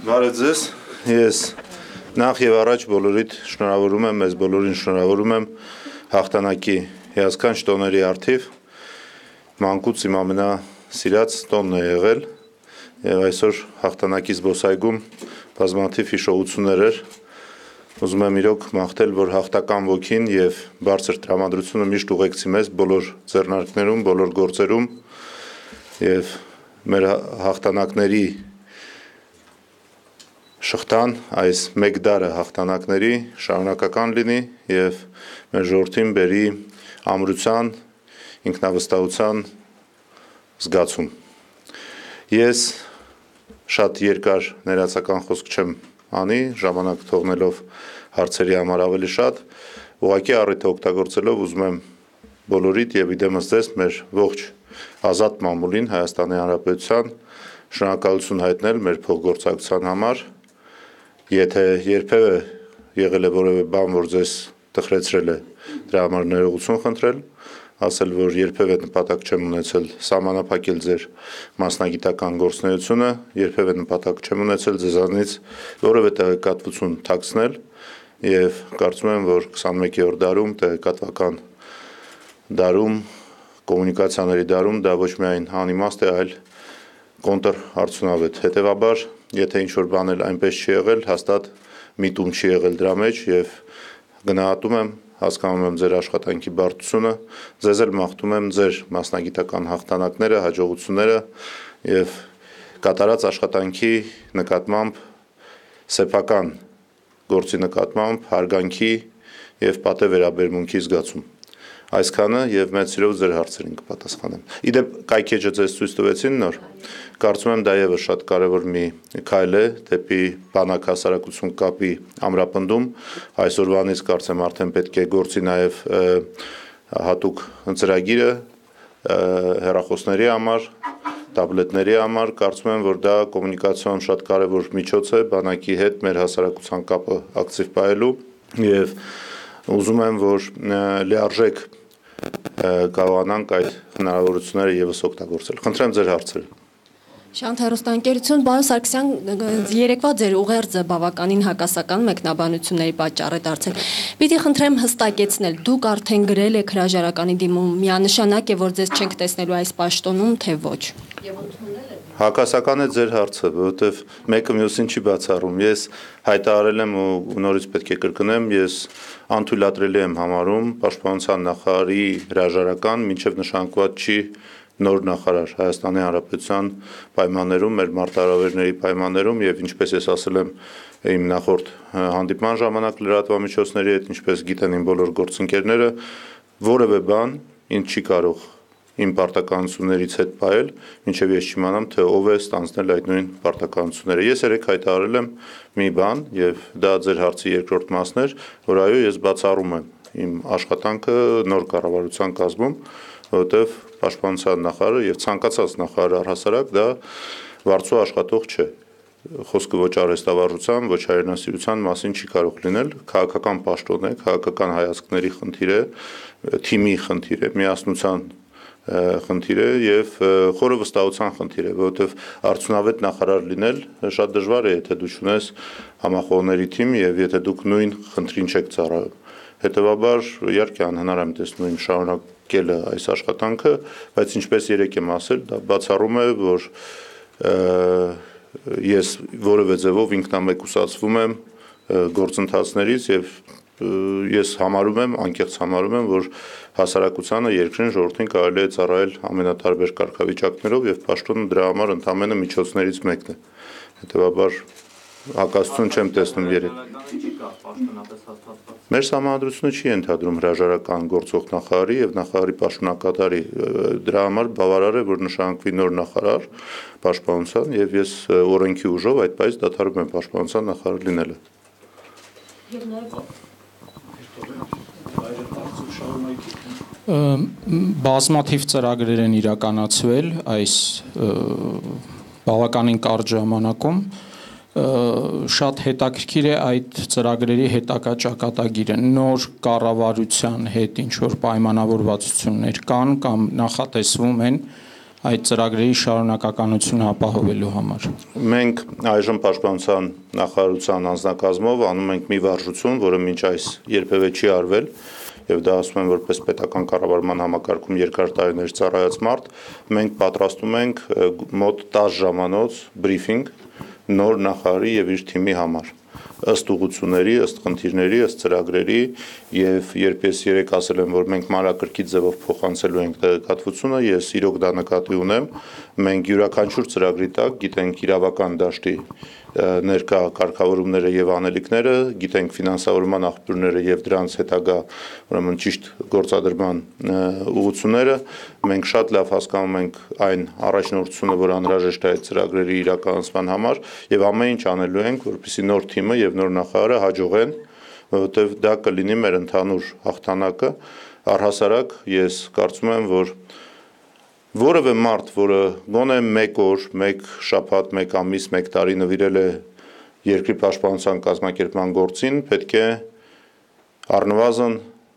Բարև ձեզ, ես նախ եւ առաջ բոլորիդ շնորհավորում եմ, մեզ բոլորին շնորհավորում եմ հաղթանակի հիասքանչ տոների առթիվ, մանկուց իմ ամենասիրած տոնն է եղել եւ այսօր հաղթանակի զբոսայգում բազմաթիվ հիշողություններ էր, ուզում եմ իրոք մաղթել, որ հաղթական ոգին եւ բարձր տրամադրությունը միշտ ուղեկցի մեզ բոլոր ձեռնարկներում, բոլոր գործերում եւ մեր հաղթանակների շղթան այս մեկ դարը հաղթանակների շարունակական լինի եւ մեր ժողովրդին բերի ամրության, ինքնավստահության զգացում։ Ես շատ երկար ներածական խոսք չեմ անի, ժամանակ թողնելով հարցերի համար ավելի շատ, ուղղակի առիթը օգտագործելով ուզում եմ բոլորիդ եւ իդեմս ձեզ մեր ողջ ազատ մամուլին Հայաստանի Հանրապետության շնորհակալություն հայտնել մեր փոխգործակցության համար։ Եթե երբևէ եղել է որևէ բան, որ ձեզ տխրեցրել է, դրա համար ներողություն խնդրել, ասել, որ երբևէ նպատակ չեմ ունեցել սահմանափակել ձեր մասնագիտական գործունեությունը, երբևէ նպատակ չեմ ունեցել ձեզանից որևէ տեղեկատվություն թաքցնել եւ կարծում եմ, որ 21-րդ դարում տեղեկատվական դարում, կոմունիկացիաների դարում դա ոչ միայն անիմաստ է, այլ կոնտրարդյունավետ։ Հետևաբար, եթե ինչ-որ բան էլ այնպես չի եղել, հաստատ միտում չի եղել դրա մեջ եւ գնահատում եմ, հասկանում եմ ձեր աշխատանքի բարդությունը, ձեզ էլ մաղթում եմ ձեր մասնագիտական հաղթանակները, հաջողությունները եւ կատարած աշխատանքի նկատմամբ սեփական գործի նկատմամբ հարգանքի եւ պատեւ վերաբերմունքի զգացում։ Այսքանը եւ մեծ սիրով ձեր հարցերին կպատասխանեմ։ Իդեպ կայքեջը ձեզ ցույց տվեցին նոր։ Կարծում եմ դա եւս շատ կարեւոր մի քայլ է դեպի բանակ հասարակություն կապի ամրապնդում։ Այսօրվանից կարծեմ արդեն պետք է գործի նաեւ հատուկ ծրագիրը հեռախոսների համար, տաբլետների համար, կարծում եմ, որ դա կոմունիկացիոն շատ կարեւոր միջոց է բանակի հետ մեր հասարակության կապը ակտիվ պահելու եւ ուզում եմ, որ լիարժեք կարողանանք այդ հնարավորությունները եւս օգտագործել։ Խնդրեմ ձեր հարցերը։ Շանթ հեռուստաընկերություն, պարոն Սարգսյան, երեկվա ձեր ուղերձը բավականին հակասական մեկնաբանությունների պատճառ է դարձել։ Պիտի խնդրեմ հստակեցնել, դուք արդեն գրել եք հրաժարականի դիմում, միանշանակ է, որ ձեզ չենք տեսնելու այս պաշտոնում, թե ոչ։ Հակասական է ձեր հարցը, որովհետև մեկը մյուսին չի բացառում։ Ես հայտարարել եմ ու նորից պետք է կրկնեմ, ես անթույլատրելի եմ համարում Պաշտպանության նախարարի հրաժարական, մինչև նշանակված չի նոր նախարար Հայաստանի Հանրապետության պայմաններում, մեր մարտահրավերների պայմաններում եւ ինչպես ես ասել եմ իմ նախորդ հանդիպման ժամանակ լրատվամիջոցների հետ, ինչպես գիտեն իմ բոլոր գործընկերները, որևէ բան ինձ չի կարող իմ պարտականություններից հետ պահել, մինչև ես չիմանամ, թե ով է ստանձնել այդ նույն պարտականությունները։ Ես երեք հայտարարել եմ մի բան եւ դա ձեր հարցի երկրորդ մասն էր, որ այո, ես բացառում եմ իմ աշխատանքը նոր կառավարության կազմում, որովհետեւ Պաշտպանության նախարարը եւ ցանկացած նախարար առհասարակ դա վարձու աշխատող չէ։ Խոսքը ոչ արհեստավարժության, ոչ հայրենասիրության մասին չի կարող լինել, քաղաքական պաշտոն է, քաղաքական հայացքների խնդիր է, թիմի խնդիր է, միասնության խնդիր է եւ խորը վստահության խնդիր է, որովհետեւ արդյունավետ նախարար լինել շատ դժվար է, եթե դու ունես համախոհների թիմ եւ եթե դուք նույն խնդրին չեք ծառայում։ Հետևաբար, իհարկե անհնար եմ տեսնում իմ շարունակելը այս աշխատանքը, բայց ինչպես երեք եմ ասել, դա բացառում է, որ ես որևէ ձևով ինքնամեկուսացվում եմ գործընթացներից եւ ես համարում եմ, անկեղծ համարում եմ, որ հասարակությանը երկրին ժողովրդին կարելի է ծառայել ամենատարբեր կարգավիճակներով եւ պաշտոնը դրա համար ընդամենը միջոցներից մեկն է։ Հետեւաբար հակասություն չեմ տեսնում երեք։ Մեր սահմանադրությունը չի ենթադրում հրաժարական գործող նախարարի եւ նախարարի պաշտոնակատարի, դրա համար բավարար է, որ նշանակվի նոր նախարար պաշտպանության եւ ես օրենքի ուժով այդպես դադարում եմ պաշտպանության նախարար լինելը։ Բազմաթիվ ծրագրեր են իրականացվել այս բավականին կարճ ժամանակում, շատ հետաքրքիր է այդ ծրագրերի հետագա ճակատագիրը, նոր կառավարության հետ ինչ որ պայմանավորվածություններ կան կամ նախատեսվում են այդ ծրագրերի շարունակականությունը ապահովելու համար։ Մենք այժմ Պաշտպանության նախարարության անձնակազմով անում ենք մի վարժություն, որը մինչ այս երբևէ չի արվել, եւ դա ասում եմ որպես պետական կառավարման համակարգում երկար տարիներ ծառայած մարդ, մենք պատրաստում ենք մոտ 10 ժամանոց բրիֆինգ նոր նախարարի եւ իր թիմի համար։ Ըստ ուղղությունների, ըստ խնդիրների, ըստ ծրագրերի եւ երբ ես երեք ասել եմ, որ մենք մանրակրկիտ ձևով փոխանցելու ենք տեղեկատվությունը, ես իրոք դա նկատի ունեմ, մենք յուրաքանչյուր ծրագրի տակ գիտենք իրավական դաշտի ներկա կարգավորումները եւ անելիքները, գիտենք ֆինանսավորման աղբյուրները եւ դրանց հետագա ուրեմն ճիշտ գործադրման ուղղությունները, մենք շատ լավ հասկանում ենք այն առաջնորդությունը, որ անհրաժեշտ է այդ ծրագրերի իրականացման համար եւ ամեն ինչ անելու ենք, որպեսզի նոր թիմը եւ նոր նախարարը հաջողեն, որովհետեւ դա կլինի մեր ընդհանուր հաղթանակը, առհասարակ ես կարծում եմ, որ որևէ մարդ, որը գոնե մեկ օր, մեկ շաբաթ, մեկ ամիս, մեկ տարի նվիրել է երկրի պաշտպանության կազմակերպման գործին, պետք է առնվազն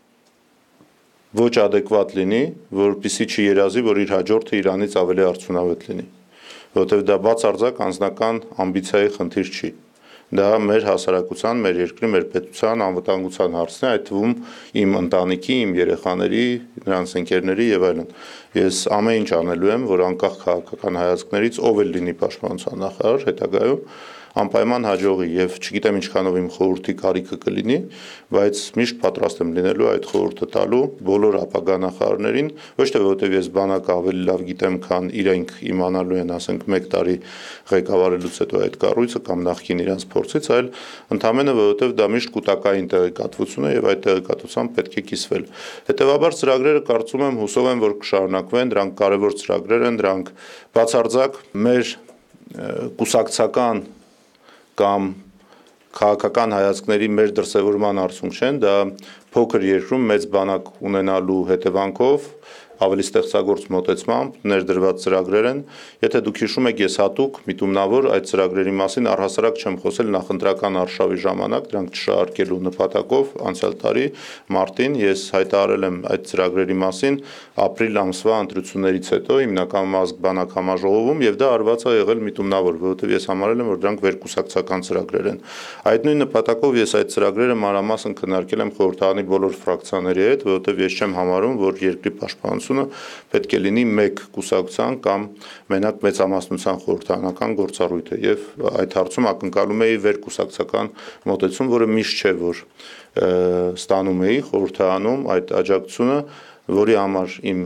ոչ adekvat լինի, որպեսզի չերազի, որ իր հաջորդը իրանից ավելի արդյունավետ լինի, որովհետև դա բացարձակ անձնական ամբիցիայի խնդիր չի։ Դա մեր հասարակության, մեր երկրի, մեր պետության անվտանգության հարցն է, այդ թվում իմ ընտանիքի, իմ երեխաների, նրանց ընկերների եւ այլն։ Ես ամեն ինչ անելու եմ, որ անկախ քաղաքական հայացքներից ով էլ լինի պաշտպանության նախարար հետագայում անպայման հաջողի եւ չգիտեմ ինչքանով իմ խորհրդի կարիքը կլինի, բայց միշտ պատրաստ եմ լինելու այդ խորհուրդը տալու բոլոր ապագա նախարարներին, ոչ թե որովհետեւ ես բանակը ավելի լավ գիտեմ, քան իրենք իմանալու են, ասենք 1 տարի ղեկավարելուց հետո այդ կառույցը կամ նախկին իրենց փորձից, այլ ընդհանրապես որովհետեւ դա միշտ կൂട്ടակային տեղեկատվություն է եւ այդ տեղեկատվությամբ պետք է կիսվել։ Հետեւաբար ծրագրերը կարծում եմ, հուսով եմ, որ կշարունակվեն, դրանք կարեւոր ծրագրեր են, դրանք բացարձակ մեր կուսակցական կամ քաղաքական հայացքների մեր դրսևորման արդյունք չեն, դա փոքր երկրում մեծ բանակ ունենալու հետևանքով ավելի ստեղծագործ մոտեցմամբ ներդրված ծրագրեր են, եթե դուք հիշում եք, ես հատուկ միտումնավոր այդ ծրագրերի մասին առհասարակ չեմ խոսել նախընտրական արշավի ժամանակ, դրանք չշահարկելու նպատակով անցյալ տարի մարտին ես հայտարարել եմ այդ ծրագրերի մասին ապրիլ ամսվա ընտրություններից հետո հիմնական մազգ բանակ համաժողովում եւ դա արված է եղել միտումնավոր, որովհետեւ ես համարել եմ, որ դրանք վերկուսակցական ծրագրեր են։ Այդ նույն նպատակով ես այդ ծրագրերը մանրամասն քննարկել եմ խորհրդարանի բոլոր ֆրակցիաների հետ, որովհետեւ ես չեմ համարում, որ երկրի պաշտպանությունը պետք է լինի մեկ կուսակցության կամ մենակ մեծամասնության խորհրդարանական գործառույթ է եւ այդ հարցում ակնկալում էի վերկուսակցական մոտեցում, որը միշտ չէ, որ ստանում էի խորհրդարանում այդ աջակցությունը, որի համար իմ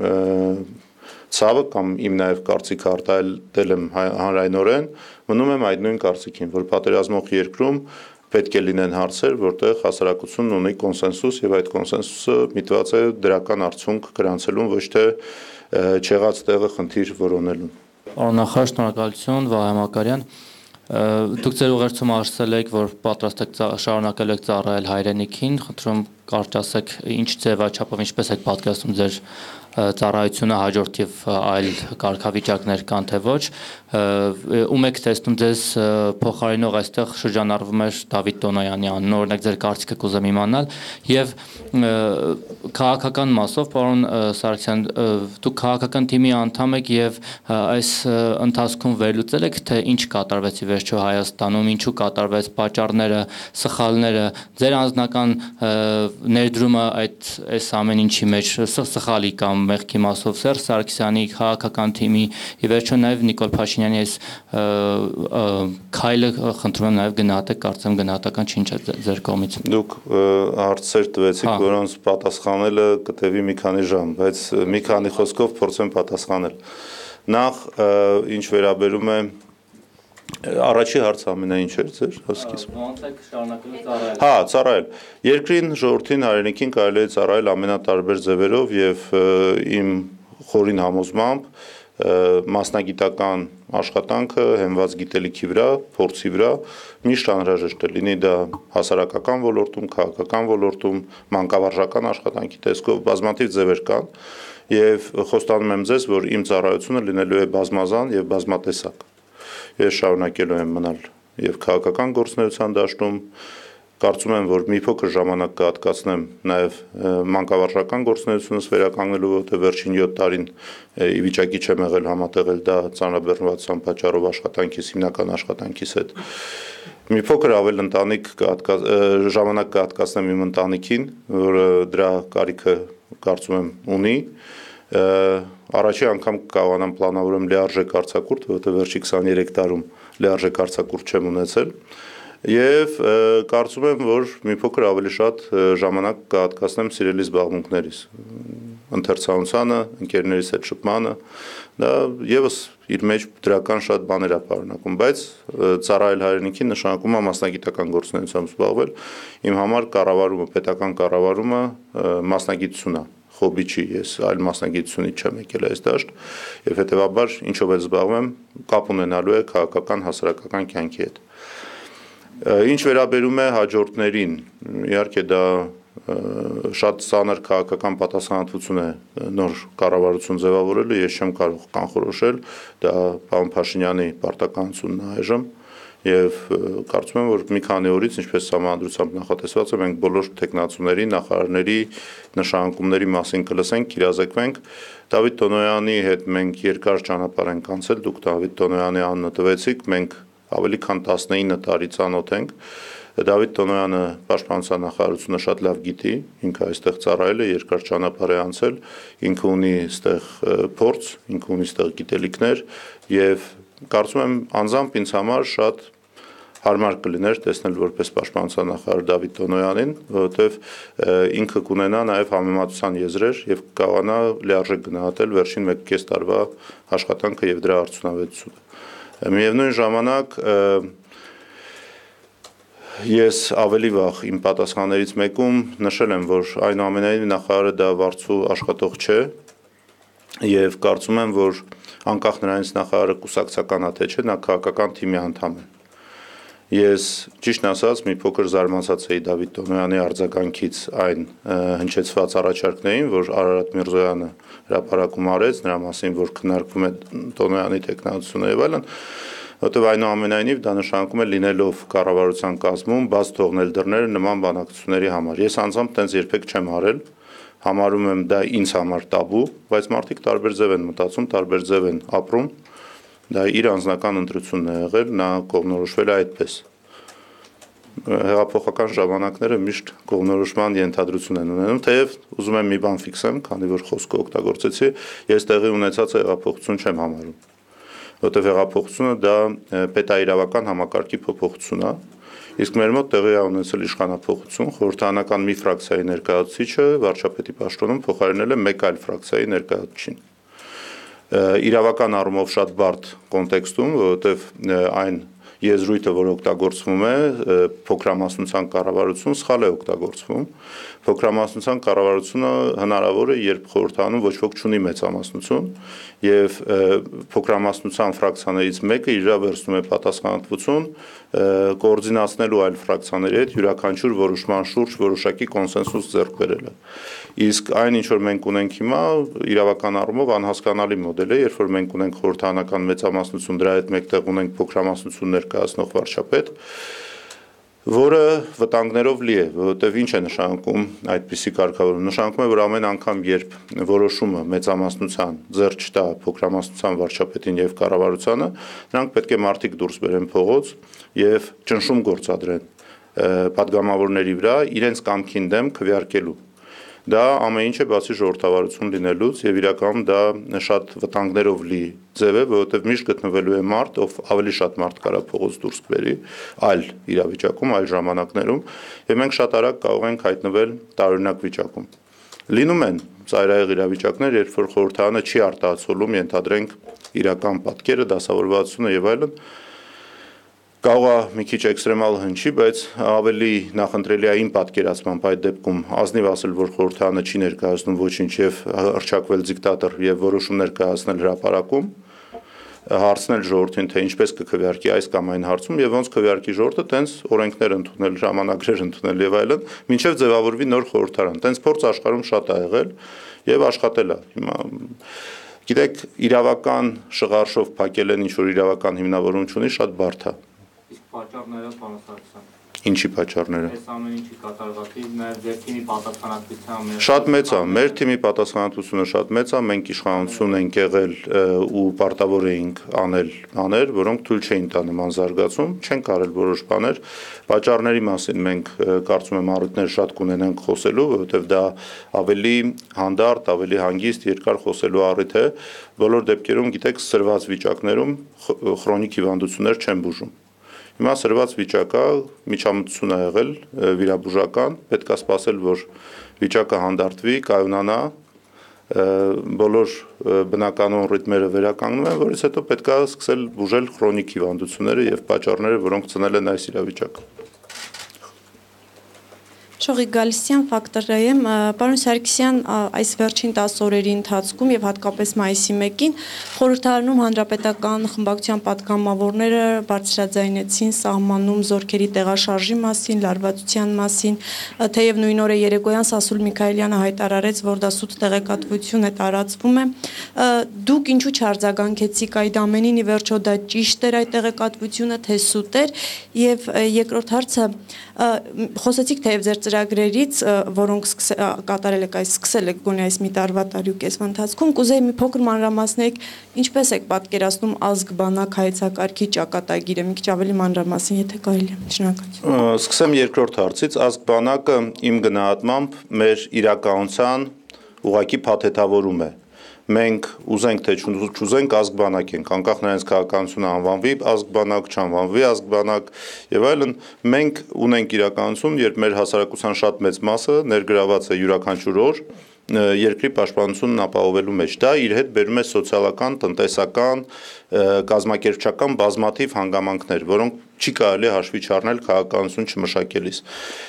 ցավը կամ իմ նաև կարծիքը արտահայտել եմ հանրայնորեն, մնում եմ այդ նույն կարծիքին, որ պատերազմող երկրում պետք է լինեն հարցեր, որտեղ հասարակությունն ունի կոնսենսուս եւ այդ կոնսենսուսը միտված է դրական արդյունք գրանցելուն, ոչ թե չեղած տեղը խնդիր որոնելուն։ Պարոն նախարար, շնորհակալություն, Վահե Մակարյան։ Դուք ձեր ուղերձում ասել եք, որ պատրաստ եք շարունակել եք ծառայել հայրենիքին, խնդրում կարճ ասեք, ինչ ձևաչափով, ինչպես եք պատկերացնում ձեր ծառայությունը հաջորդ եւ այլ կարգավիճակներ կան թե ոչ, ում եք տեսնում ձեզ փոխարինող այստեղ շրջանառվում էր Դավիթ Տոնոյանի անունը, օրինակ ձեր կարծիքը կուզեմ իմանալ եւ քաղաքական մասով, պարոն Սարգսյան, դուք քաղաքական թիմի անդամ եք եւ այս ընթացքում վերլուծել եք, թե ինչ կատարվեց ի վերջո Հայաստանում, ինչու կատարվեց, պատճառները, սխալները, ձեր անձնական ներդրումը այս ամեն ինչի մեջ սխալի կամ մեղքի մասով Սերժ Սարգսյանի քաղաքական թիմի ի վերջո նաև Նիկոլ Փաշինյանի այս քայլը խնդրում եմ նաև գնահատեք, կարծեմ գնահատական չի ինչ ձեր կողմից։ Դուք հարցեր տվեցիք, որոնց պատասխանելը կտևի մի քանի ժամ, բայց մի քանի խոսքով փորձեմ պատասխանել։ Նախ ինչ վերաբերում է Առաջի հարցը ամենայն ինչ էր ձեր հոսքից։ Ոնց եք շարունակել ծառայել։ Հա, ծառայել։ Երկրին, ժողովրդին, հայրենիքին կարելի է ծառայել ամենատարբեր ձևերով եւ իմ խորին համոզմամբ մասնագիտական աշխատանքը հենված գիտելիքի վրա, փորձի վրա միշտ անհրաժեշտ է, լինի դա հասարակական ոլորտում, քաղաքական ոլորտում, մանկավարժական աշխատանքի տեսքով բազմաթիվ ձևեր կան եւ խոստանում եմ ձեզ, որ իմ ծառայությունը լինելու է բազմազան եւ բազմատեսակ։ Ես շարունակելու եմ մնալ եւ քաղաքական գործունեության դաշտում Կարծում եմ, որ մի փոքր ժամանակ կհատկացնեմ նաև մանկավարժական գործունեությունս վերականգնելու, որտեղ վերջին 7 տարին ի վիճակի չեմ եղել համատեղել դա ծանրաբեռնվածության պատճառով աշխատանքիս, հիմնական աշխատանքիս հետ։ Մի փոքր ավել ժամանակ կհատկացնեմ իմ ընտանիքին, որը դրա կարիքը կարծում եմ ունի։ Առաջի անգամ կարողանամ պլանավորեմ լիարժեք արձակուրդ, որովհետև վերջի 23 տարում լիարժեք արձակուրդ չեմ ունեցել։ Եվ կարծում եմ, որ մի փոքր ավելի շատ ժամանակ կհատկացնեմ սիրելի զբաղմունքներիս, ընթերցանությանը, ընկերներիս հետ շփմանը, դա եւս իր մեջ դրական շատ բաներ է պարունակում, բայց ծառայել հայրենիքին նշանակում է մասնագիտական գործունեությամբ զբաղվել։ Իմ համար կառավարումը, պետական կառավարումը մասնագիտություն է, հոբի չի, ես այլ մասնագիտությունից չեմ եկել այս դաշտ, եւ հետեւաբար ինչով էլ զբաղվեմ, կապ ունենալու է քաղաքական հասարակական կյանքի հետ։ Ինչ վերաբերում է հաջորդներին, իհարկե դա շատ ծանր քաղաքական պատասխանատվություն է նոր կառավարություն ձևավորելը, ես չեմ կարող կանխորոշել, դա պարոն Փաշինյանի պարտականությունն է այժմ, եւ կարծում եմ, որ մի քանի օրից, ինչպես համանդրությամբ նախատեսված է, մենք բոլոր տեխնացուների, նախարարների նշանակումների մասին կլսենք, կիրազեկվենք։ Դավիթ Տոնոյանի հետ մենք երկար ճանապարհ ենք անցել, դուք Դավիթ Տոնոյանի անունը տվեցիք, մենք ավելի քան 19 տարի ծանոթ ենք։ Դավիթ Տոնոյանը պաշտպանության նախարարությունը շատ լավ գիտի, ինքը այստեղ ծառայել է, երկար ճանապարհ է անցել, ինքը ունի այստեղ փորձ, ինքը ունի այստեղ գիտելիքներ եւ կարծում եմ անձամբ ինձ համար շատ հարմար կլիներ տեսնել որպես պաշտպանության նախարար Դավիթ Տոնոյանին, որովհետեւ ինքը կունենա նաեւ համեմատության եզրեր եւ կարողանա լիարժեք գնահատել վերջին 1.5 տարվա աշխատանքը եւ դրա արդյունավետությունը։ Միևնույն ժամանակ ես ավելի վաղ իմ պատասխաններից մեկում նշել եմ, որ այնուամենայնիվ նախարարը դա վարձու աշխատող չէ եւ կարծում եմ, որ անկախ նրանից նախարարը կուսակցական է թե չէ, նա քաղաքական թիմի անդամ է։ Ես ճիշտն ասած մի փոքր զարմացած էի Դավիթ Տոնոյանի արձագանքից այն հնչեցված առաջարկներին, որ Արարատ Միրզոյանը հրապարակում արեց նրա մասին, որ քննարկվում է Տոնոյանի տեխնացությունը եւ այլն, որտեղ այնուամենայնիվ դա նշանակում է լինելով կառավարության կազմում բաց թողնել դռները նման բանակցությունների համար։ Ես անձամբ տենց երբեք չեմ արել, համարում եմ դա ինձ համար տաբու, բայց մարդիկ տարբեր ձև են մտածում, տարբեր ձև են ապրում։ Դա իր անձնական ընտրությունն է եղել, նա կողմնորոշվել է այդպես։ Հեղափոխական ժամանակները միշտ կողմնորոշման ենթադրություն են ունենում, թեև ուզում եմ մի բան ֆիքսեմ, քանի որ խոսքը օգտագործեցի, ես տեղի ունեցած հեղափոխություն չեմ համարում, որտեղ հեղափոխությունը դա պետաիրավական համակարգի փոփոխություն է, իսկ մեր մոտ տեղի է ունեցել իշխանափոխություն, խորհրդարանական մի ֆրակցիայի ներկայացուցիչը վարչապետի պաշտոնում փոխարինել է մեկ այլ ֆրակցիայի ներկայացուցիչին։ Իրավական առումով շատ բարդ կոնտեքստում, որովհետև այն եզրույթը, որ օգտագործվում է, փոքրամասնության կառավարություն սխալ է օգտագործվում։ Փոքրամասնության կառավարությունը հնարավոր է, երբ խորհրդարանում ոչ ոք չունի մեծամասնություն, եւ փոքրամասնության ֆրակցիաներից մեկը իր վերցնում է պատասխանատվություն կոորդինացնելու այլ ֆրակցիաների հետ յուրաքանչյուր որոշման շուրջ որոշակի կոնսենսուս ձեռք բերելը։ Իսկ այն, ինչ որ մենք ունենք հիմա, իրավական առումով անհասկանալի մոդել է, երբ որ մենք ունենք խորհրդարանական մեծամասնություն, դրա հետ մեկտեղ ունենք փոքրամասնություն ներկայացնող վարչապետ, որը վտանգներով լի է, որովհետև ինչ է նշանակում այդպիսի կարգավորում։ Նշանակում է, որ ամեն անգամ, երբ որոշումը մեծամասնության ձեռք չտա փոքրամասնության վարչապետին եւ կառավարությանը, նրանք պետք է մարդիկ դուրս բերեն փողոց եւ ճնշում գործադրեն падգամավորների վրա իրենց կամքին դեմ քվեարկելու։ Դա ամեն ինչ է բացի ժողովրդավարություն լինելուց եւ իրականում դա շատ վտանգներով լի ձև է, որովհետեւ միշտ գտնվելու է մարդ, ով ավելի շատ մարդ կարա փողոց դուրս բերի, այլ իրավիճակում, այլ ժամանակներում, եւ մենք շատ արագ կարող ենք հայտնվել տարօրինակ վիճակում։ Լինում են ծայրահեղ իրավիճակներ, երբ որ խորհրդարանը չի արտահայտում, ենթադրենք իրական պատկերը, դասավորվածությունը եւ այլն, կարող է մի քիչ էքստրեմալ հնչի, բայց ավելի նախընտրելի է իմ պատկերացմամբ այդ դեպքում ազնիվ ասել, որ խորհրդարանը չի ներկայացնում ոչինչ եւ հռչակվել դիկտատոր եւ որոշումներ կայացնել հրապարակում, հարցնել ժողովրդին, թե ինչպես կքվեարկի այս կամ այն հարցում եւ ոնց քվեարկի ժողովուրդը, տենց օրենքներ ընդունել, ժամանակներ ընդունել եւ այլն, մինչեւ ձևավորվի նոր խորհրդարան։ Տենց փորձ աշխարհում շատ ա եղել եւ աշխատել է։ Հիմա գիտեք, իրավական շղարշով փակել են ինչ որ իրավական հիմնավորում չունի, շատ բարդ է։ Իսկ պատճառները բանասարության։ Ինչի պատճառները։ Այս ամեն ինչի կատարվածի մեր թիմի պատասխանատվության Շատ մեծ է, մեր թիմի պատասխանատվությունը շատ մեծ է, մենք իշխանություն ենք եղել ու պարտավոր էինք անել բաներ, որոնք թույլ չէին տա նման զարգացում, չենք արել որոշ բաներ, պատճառների մասին մենք կարծում եմ առիթներ շատ կունենանք խոսելու, որովհետև դա ավելի հանդարտ, ավելի հանգիստ, երկար խոսելու առիթ է, բոլոր դեպքերում գիտեք սրված վիճակներում քրոնիկ հիվանդություններ չեն բուժում։ Հիմա սրված վիճակը միջամտություն է եղել վիրաբուժական, պետք է սպասել, որ վիճակը հանդարտվի, կայունանա, բոլոր բնականոն ռիթմերը վերականգնում են, որից հետո պետք է սկսել բուժել քրոնիկ հիվանդությունները եւ պատճառները, որոնք ծնել են այս իրավիճակը։ Շողիկ Գալստյան, Ֆակտոր AM, պարոն Սարգսյան, այս վերջին 10 օրերի ընթացքում եւ հատկապես մայիսի 1-ին խորհրդարանում հանրապետական խմբակցության պատգամավորները բարձրաձայնեցին սահմանում զորքերի տեղաշարժի մասին, լարվածության մասին, թեև նույն օրը երեկոյան Սասուլ Միքայելյանը հայտարարեց, որ դա սուտ տեղեկատվություն է, տարածվում է։ Դուք ինչու չարձագանքեցիք այդ ամենին, ի վերջո դա ճիշտ էր այդ տեղեկատվությունը, թե սուտ էր, եւ երկրորդ հարցը խոսեցիք թեև ձեր ծրագրերից, որոնք կատարել եք սկսել եք գոնե այս մի տարվա տարուկես ընթացքում, կուզեի մի փոքր մանրամասնեք, ինչպես եք պատկերացնում ազգ-բանակ հայեցակարգի ճակատագիրը, մի քիչ ավելի մանրամասն, եթե կարելի է։ Շնորհակալություն։ Սկսեմ երկրորդ հարցից, ազգ-բանակը իմ գնահատմամբ մեր իրականության ուղղակի փաթեթավորում է։ Մենք ուզենք թե չուզենք ազգ-բանակ ենք, անկախ նրանից քաղաքականությունը անվանվի ազգ-բանակ, չանվանվի ազգ-բանակ եւ այլն, մենք ունենք իրականություն, երբ մեր հասարակության շատ մեծ մասը ներգրաված է յուրաքանչյուր օր երկրի պաշտպանությունն ապահովելու մեջ։ Դա իր հետ բերում է սոցիալական, տնտեսական, կազմակերպչական բազմաթիվ հանգամանքներ, որոնք չի կարելի հաշվի չառնել քաղաքականություն չմշակելիս։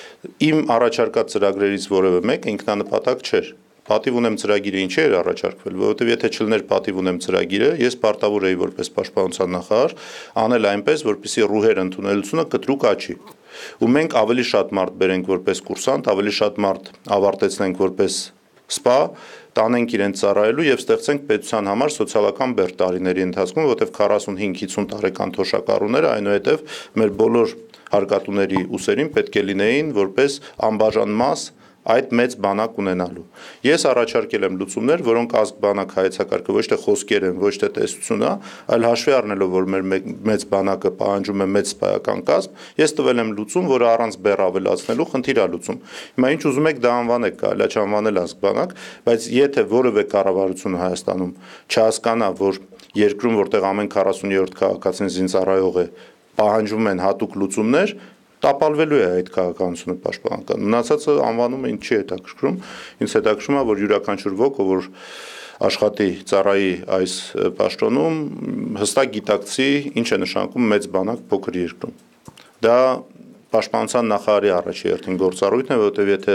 Իմ առաջարկած ծրագրերից որևէ մեկը ինքնանպատակ չէր։ Պատիվ ունեմ ծրագիրը ինչի էր առաջարկվել, որովհետև եթե չլներ պատիվ ունեմ ծրագիրը, ես պարտավոր էի որպես պաշտպանության նախարար անել այնպես, որպեսզի ռուհեր ընդունելությունը կտրուկ աճի։ Ու մենք ավելի շատ մարդ բերենք որպես կուրսանտ, ավելի շատ մարդ ավարտեցնենք որպես սպա, տանենք իրենց ծառայելու եւ ստեղծենք պետության համար սոցիալական բեռ տարիների ընթացքում, որովհետև 45-50 տարեկան թոշակառուները այնուհետև մեր բոլոր հարկատուների ուսերին պետք է լինեին որպես անբաժան մաս այդ մեծ բանակ ունենալու։ Ես առաջարկել եմ լուծումներ, որոնք ազգ-բանակ հայեցակարգը ոչ թե խոսքեր են, ոչ թե տեսություն է, այլ հաշվի առնելով, որ մեր մեծ բանակը պահանջում է մեծ սպայական կազմ, ես տվել եմ լուծում, որը առանց բեռ ավելացնելու խնդիր է լուծում։ Հիմա ինչ ուզում եք դա անվանեք, կարելի է չանվանել ազգ-բանակ, բայց եթե որևէ կառավարություն Հայաստանում չհասկանա, որ երկրում, որտեղ ամեն 40-րդ քաղաքացին զինծառայող է, պահանջում են հատուկ լուծումներ, տապալվելու է այդ քաղաքականությունը պաշտպանական։ Մնացածը անվանում է ինչի հետաքրքրում, ինձ հետաքրքրում է, որ յուրաքանչյուր ոք, որ աշխատի ծառայի այս պաշտոնում, հստակ գիտակցի ինչ է նշանակում մեծ բանակ փոքր երկրում։ Դա պաշտպանության նախարարի առաջի հերթին գործառույթն է, որովհետև եթե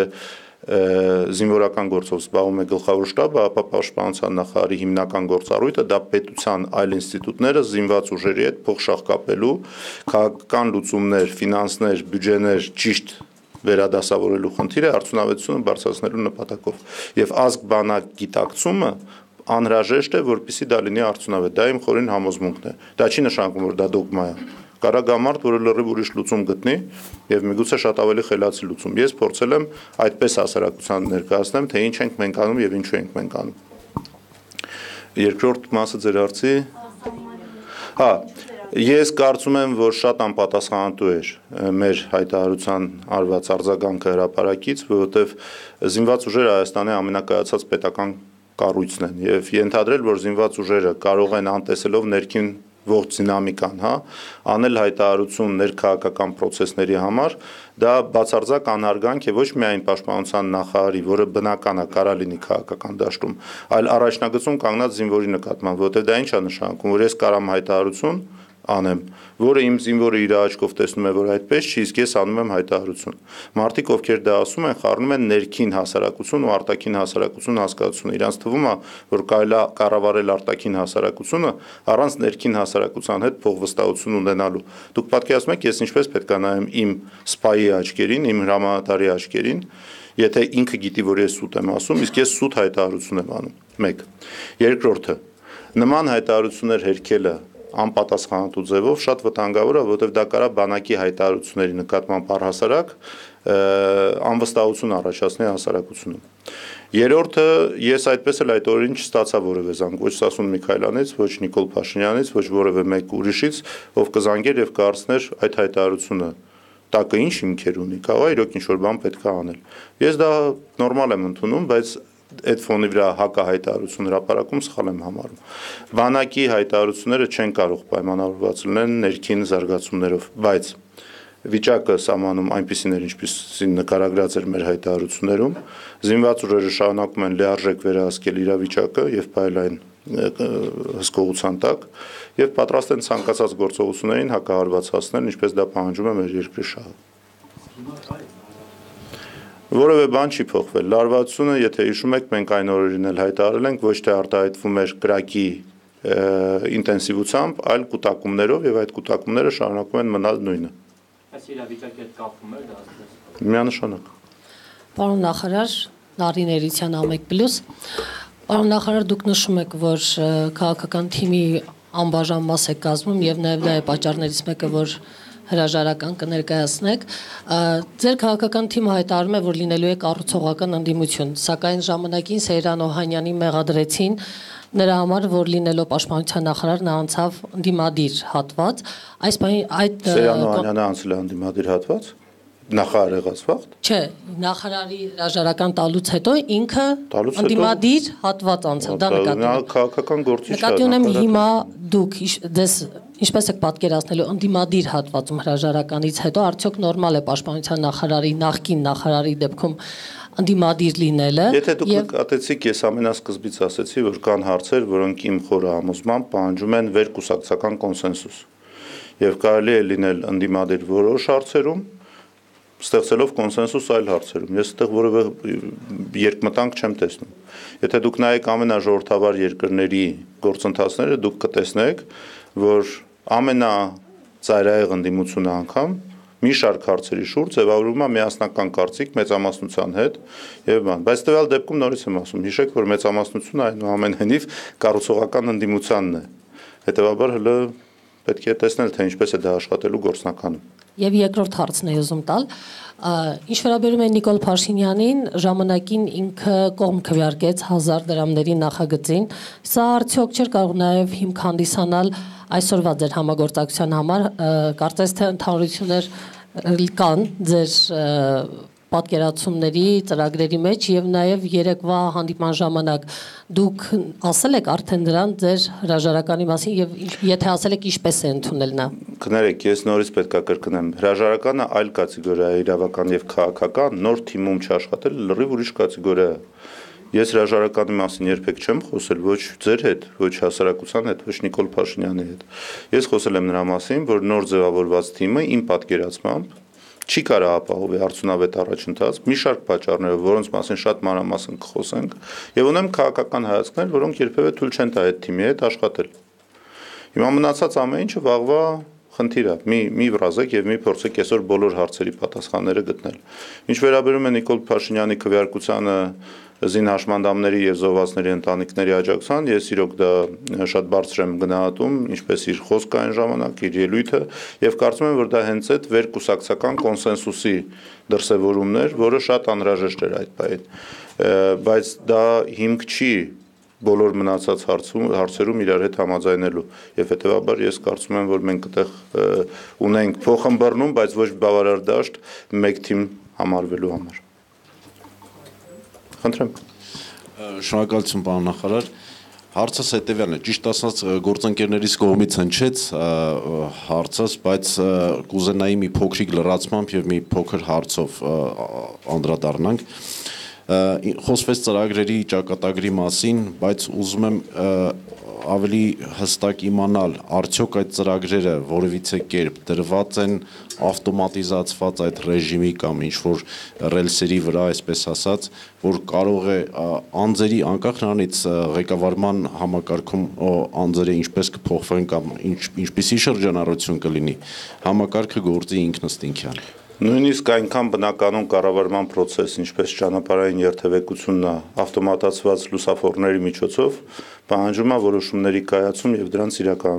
զինվորական գործով զբաղվում է գլխավոր շտաբը, ապա պաշտպանության նախարարի հիմնական գործառույթը դա պետության այլ ինստիտուտները զինված ուժերի հետ փոխշահկապելու, քաղաքական լուծումներ, ֆինանսներ, բյուջեներ ճիշտ վերադասավորելու խնդիրը արդյունավետությունը բարձրացնելու նպատակով։ Եվ ազգ-բանակ գիտակցումը անհրաժեշտ է, որպեսզի դա լինի արդյունավետ։ Դա իմ խորին համոզմունքն է։ Դա չի նշանակում, որ դա դոգմա է։ Կարա գա մարդ, որը լրիվ ուրիշ լուծում գտնի եւ միգուցե շատ ավելի խելացի լուծում։ Ես փորձել եմ այդպես հասարակության ներկայացնեմ, թե ինչ ենք մենք անում եւ ինչու ենք մենք անում։ Երկրորդ մասը ձեր հարցի։ Ես կարծում եմ, որ շատ անպատասխանատու էր մեր հայտարարության արված արձագանքը հրապարակից, որովհետեւ զինված ուժերը Հայաստանի ամենակայացած պետական կառույցն են եւ ենթադրել, որ զինված ուժերը կարող են անտեսելով ներքին ողջ դինամիկան, անել հայտարարություն ներքաղաքական process-ների համար, դա բացարձակ անհարգանք է ոչ միայն պաշտպանության նախարարի, որը բնական է կարա լինի քաղաքական դաշտում, այլ առաջնագծում կանգնած զինվորի նկատմամբ, որովհետև դա ինչ է նշանակում, որ ես կարամ հայտարարություն անեմ, որը իմ զինվորը իր աչքով տեսնում է, որ այդպես չի, իսկ ես անում եմ հայտարարություն։ Մարդիկ, ովքեր դա ասում են, խառնում են ներքին հասարակություն ու արտաքին հասարակություն հասկացությունը։ Իրանց թվում է, որ կարելի է կառավարել արտաքին հասարակությունը առանց ներքին հասարակության հետ փոխվստահություն ունենալու։ Դուք պատկերացնում եք, ես ինչպես պետք է նայեմ իմ սպայի աչքերին, իմ հրամանատարի աչքերին, եթե ինքը գիտի, որ ես սուտ եմ ասում, իսկ ես սուտ հայտարարություն եմ անում։ 1. Երկրորդը, նման հայտարարություններ հերքելը անպատասխանատու ձևով շատ վտանգավոր է, որովհետև դա կարա բանակի հայտարարությունների նկատմամբ առհասարակ անվստահություն առաջացնի հասարակությունում։ Երրորդը, ես այդպես էլ այդ օրերին չստացա որևէ զանգ, ոչ Սասուն Միքայելյանից, ոչ Նիկոլ Փաշինյանից, ոչ որևէ մեկ ուրիշից, ով կզանգեր եւ կհարցներ այդ հայտարարությունը տակը ինչ հիմքեր ունի, կարող է իրոք ինչ-որ բան պետք է անել։ Ես դա նորմալ եմ ընդունում, բայց այդ ֆոնի վրա հակահայտարարություն հրապարակում սխալ եմ համարում։ Բանակի հայտարարությունները չեն կարող պայմանավորված լինել ներքին զարգացումներով, բայց վիճակը սահմանում այնպիսին էր, ինչպիսին նկարագրած էր մեր հայտարարություններում, զինված ուժերը շարունակում են լիարժեք վերահսկել իրավիճակը եւ փայլային հսկողության տակ եւ պատրաստ են ցանկացած գործողություններին հակահարված հասնել, ինչպես դա պահանջում է մեր երկրի շահը։ Որևէ բան չի փոխվել։ Լարվածությունը, եթե հիշում եք, մենք այն օրերին էլ հայտարարել ենք, ոչ թե արտահայտվում էր կրակի ինտենսիվությամբ, այլ կուտակումներով եւ այդ կուտակումները շարունակում են մնալ նույնը։ Այս իրավիճակի հետ կապվում էր դա ասես։ Միանշանակ։ Պարոն նախարար, Նարին Էրիցյան Ամեկ+, պարոն նախարար, դուք նշում եք, որ քաղաքական թիմի անբաժան մաս է կազմում եւ նաեւ դա է պատճառներից մեկը, որ հրաժարական կներկայացնեք։ Ձեր քաղաքական թիմը հայտարարում է, որ լինելու է կառուցողական ընդդիմություն, սակայն ժամանակին Սեյրան Օհանյանի մեղադրեցին նրա համար, որ լինելով պաշտպանության նախարար նա անցավ ընդդիմադիր հատված։ Այս բանի այդ Սեյրան Օհանյանը անցել է ընդդիմադիր հատված։ Նախարար եղած վաղտ։ Չէ, նախարարի հրաժարական տալուց հետո ինքը ընդդիմադիր հատված անցավ, դա նկատի ունեմ։ Քաղաքական գործիչ է։ Նկատի ունեմ հիմա դուք դες ինչպես եք պատկերացնելու ընդդիմադիր հատվածում հրաժարականից հետո արդյոք նորմալ է պաշտպանության նախարարի նախկին նախարարի դեպքում ընդդիմադիր լինելը։ Եթե դուք նկատեցիք, ես ամենասկզբից ասացի, որ կան հարցեր, որոնք իմ խորը համոզմամբ պահանջում են վերկուսակցական կոնսենսուս։ Եվ կարելի է լինել ընդդիմադիր որոշ հարցերում, ստեղծելով կոնսենսուս այլ հարցերում։ Ես այդտեղ որևէ երկմտանք չեմ տեսնում։ Եթե դուք նայեք ամենաժողովրդավար երկրների գործընթացները, դուք կտեսնեք, որ ամենածայրահեղ ընդդիմությունը անգամ մի շարք հարցերի շուրջ ձևավորվում է միասնական կարծիք մեծամասնության հետ եւ բան, բայց տվյալ դեպքում նորից եմ ասում, հիշեք, որ մեծամասնությունը այնուամենայնիվ կառուցողական ընդդիմությանն է։ Հետեւաբար հələ պետք է տեսնել, թե ինչպես է դա աշխատելու գործնականում։ Եվ երկրորդ հարցն է ուզում տալ, ինչ վերաբերում է Նիկոլ Փաշինյանին, ժամանակին ինքը կողմ քվեարկեց 1000 դրամների նախագծին, սա արդյոք չէր կարող նաև հիմք հանդիսանալ այսօրվա ձեր համագործակցության համար, կարծես թե ընդհանրություններ կան ձեր պատկերացումների ծրագրերի մեջ եւ նաեւ երեկվա հանդիպման ժամանակ դուք ասել եք արդեն դրան ձեր հրաժարականի մասին եւ եթե ասել եք ինչպես է ընդունել նա։ Կներեք, ես նորից պետք է կրկնեմ, հրաժարականը այլ կատեգորիա է, իրավական եւ քաղաքական, նոր թիմում չաշխատել լրիվ ուրիշ կատեգորիա է։ Ես հրաժարականի մասին երբեք չեմ խոսել ոչ ձեր հետ, ոչ հասարակության հետ, ոչ Նիկոլ Փաշինյանի հետ։ Ես խոսել եմ նրա մասին, որ նոր ձևավորված թիմը իմ պատկերացմամբ չի կարող ապահովել արդյունավետ առաջընթաց, մի շարք պատճառներով, որոնց մասին շատ մանրամասն կխոսենք, եւ ունեմ քաղաքական հայացքներ, որոնք երբևէ թույլ չեն տա այդ թիմի հետ աշխատել։ Հիմա մնացած ամեն ինչը վաղվա խնդիր է։ Մի վրազեք եւ մի փորձեք այսօր բոլոր հարցերի պատասխանները գտնել։ Ինչ վերաբերում է Նիկոլ Փաշինյանի քվեարկությանը զինհաշմանդամների եւ զոհվածների ընտանիքների աջակցության, ես իրոք դա շատ բարձր եմ գնահատում, ինչպես իր խոսքը այն ժամանակ, իր ելույթը, եւ կարծում եմ, որ դա հենց այդ վերկուսակցական կոնսենսուսի դրսեւորումն էր, որը շատ անհրաժեշտ էր այդ պահին։ Բայց դա հիմք չի բոլոր մնացած հարցերում իրար հետ համաձայնելու եւ հետեւաբար ես կարծում եմ, որ մենք այդտեղ ունենք փոխըմբռնում, բայց ոչ բավարար դաշտ մեկ թիմ համարվելու համար։ Խնդրեմ։ Շնորհակալություն, պարոն նախարար։ Հարցս հետևյալն է, ճիշտ ասած գործընկերներից կողմից հնչեց հարցս, բայց կուզենայի մի փոքրիկ լրացմամբ եւ մի փոքր հարցով անդրադառնանք։ Խոսվեց ծրագրերի ճակատագրի մասին, բայց ուզում եմ ավելի հստակ իմանալ, արդյոք այդ ծրագրերը որևիցե կերպ դրված են ավտոմատիզացված այդ ռեժիմի կամ ինչ-որ ռելսերի վրա, այսպես ասած, որ կարող է անձերի անկախ նրանից ղեկավարման համակարգում անձերը ինչպես կփոխվեն կամ ինչպիսի շրջանառություն կլինի, համակարգը գործի ինքնըստինքյան։ Նույնիսկ այնքան բնականon կառավարման process, ինչպես ճանապարհային երթևեկությունն է, ավտոմատացված լուսավորների միջոցով պահանջում է որոշումների կայացում եւ դրանց իրականացում։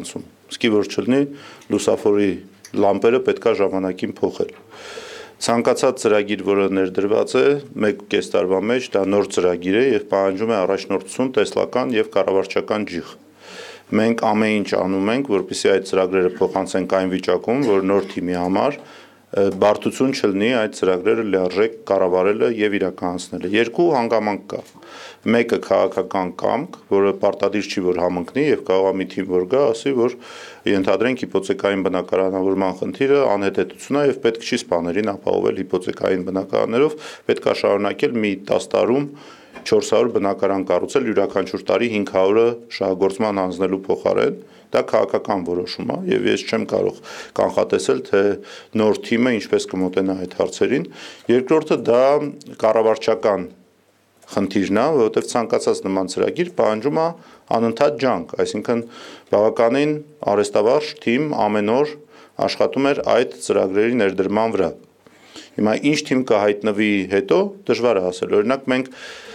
Իսկի որ չլինի լուսավորի լամպերը պետքա ժամանակին փոխել։ Ցանկացած ծրագիր, որը ներդրված է 1.5 տարվա մեջ, դա նոր ծրագիր է եւ պահանջում է առաջնորդություն, տեսլական եւ կառավարչական ջիղ։ Մենք ամեն ինչ անում ենք, որպեսզի այդ ծրագրերը փոխանցենք այն վիճակում, որ նոր թիմի համար բարդություն չլինի այդ ծրագրերը լիարժեք կառավարելը եւ իրականացնելը։ Երկու հանգամանք կա։ Մեկը քաղաքական կամք, որը պարտադիր չի որ համընկնի եւ կարող է մի թիմ որ գա, ասի որ ենթադրենք հիպոթեկային բնակարանավորման խնդիրը անհետեցություն է եւ պետք չի սպաներին ապահովել հիպոթեկային բնակարաններով, պետք է շարունակել մի 10 տարում 400 բնակարան կառուցել յուրաքանչյուր տարի 500-ը շահագործման հանձնելու փոխարեն, դա քաղաքական որոշում է եւ ես չեմ կարող կանխատեսել թե նոր թիմը ինչպես կմոտենա այդ հարցերին։ Երկրորդը դա կառավարչական խնդիրն է, որովհետեւ ցանկացած նման ծրագիր պահանջում է անընդհատ ջանք, այսինքն բավականին արհեստավարժ թիմ ամեն օր աշխատում էր այդ ծրագրերի ներդրման վրա։ Հիմա ինչ թիմ կհայտնվի հետո դժվար է ասել։ Օրինակ մենք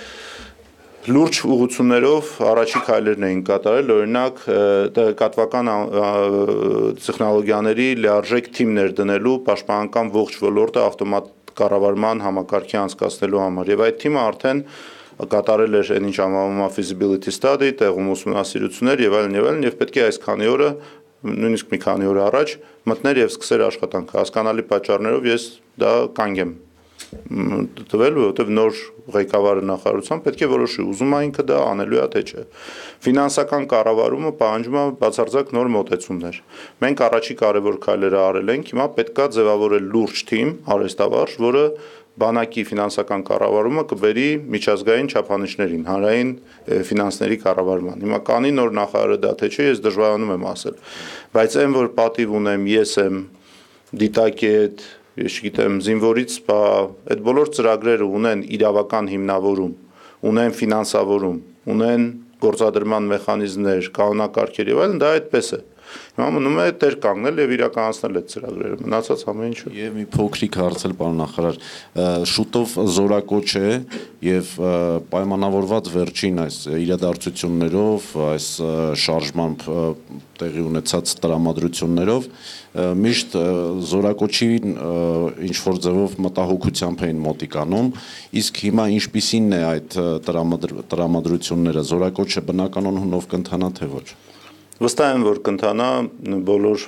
լուրջ ուղղություններով առաջի քայլերն էին կատարել, օրինակ տեղեկատվական տեխնոլոգիաների լիարժեք թիմներ դնելու պաշտպանական ողջ ոլորտը ավտոմատ կառավարման համակարգի անցկացնելու համար եւ այդ թիմը արդեն կատարել էր այն ինչ անվանում է feasibility study, տեղում ուսումնասիրություններ եւ այլն եւ պետք է այս քանի օրը նույնիսկ մի քանի օր առաջ մտներ եւ սկսեր աշխատանքը։ Հասկանալի պատճառներով ես դա կանգ եմ տվել, որովհետև նոր ղեկավարը նախարարության պետք է որոշի ուզում է ինքը դա անելու է թե չէ։ Ֆինանսական կառավարումը պահանջում է բացարձակ նոր մոտեցումներ։ Մենք առաջի կարևոր քայլերը արել ենք, հիմա պետքա ձևավորել լուրջ թիմ, արհեստավարժ, որը բանակի ֆինանսական կառավարումը կբերի միջազգային չափանիշներին, հանրային ֆինանսների կառավարման։ Հիմա կանի նոր նախարարը դա թե չէ, ես դժվարանում եմ ասել, բայց այն որ պատիվ ունեմ, ես եմ դիտակի հետ ես գիտեմ զինվորից այդ բոլոր ծրագրերը ունեն իրավական հիմնավորում, ունեն ֆինանսավորում, ունեն գործադրման մեխանիզմներ, կանոնակարգեր եւ այլն, դա այդպես է։ Հիմա մնում է տեր կանգնել եւ իրականացնել այդ ծրագրերը, մնացած ամեն ինչը։ Եվ մի փոքրիկ հարցել պարոն նախարար, շուտով զորակոչ է եւ պայմանավորված վերջին այս իրադարձություններով, այս շարժմամբ տեղի ունեցած տրամադրություններով միշտ զորակոչին ինչ որ ձևով մտահոգությամբ էին մոտիկանում, իսկ հիմա ինչպիսին է այդ տրամադրությունները, զորակոչը բնականon հունով կընթանա թե ոչ։ Վստահ եմ, որ կընթանա, բոլոր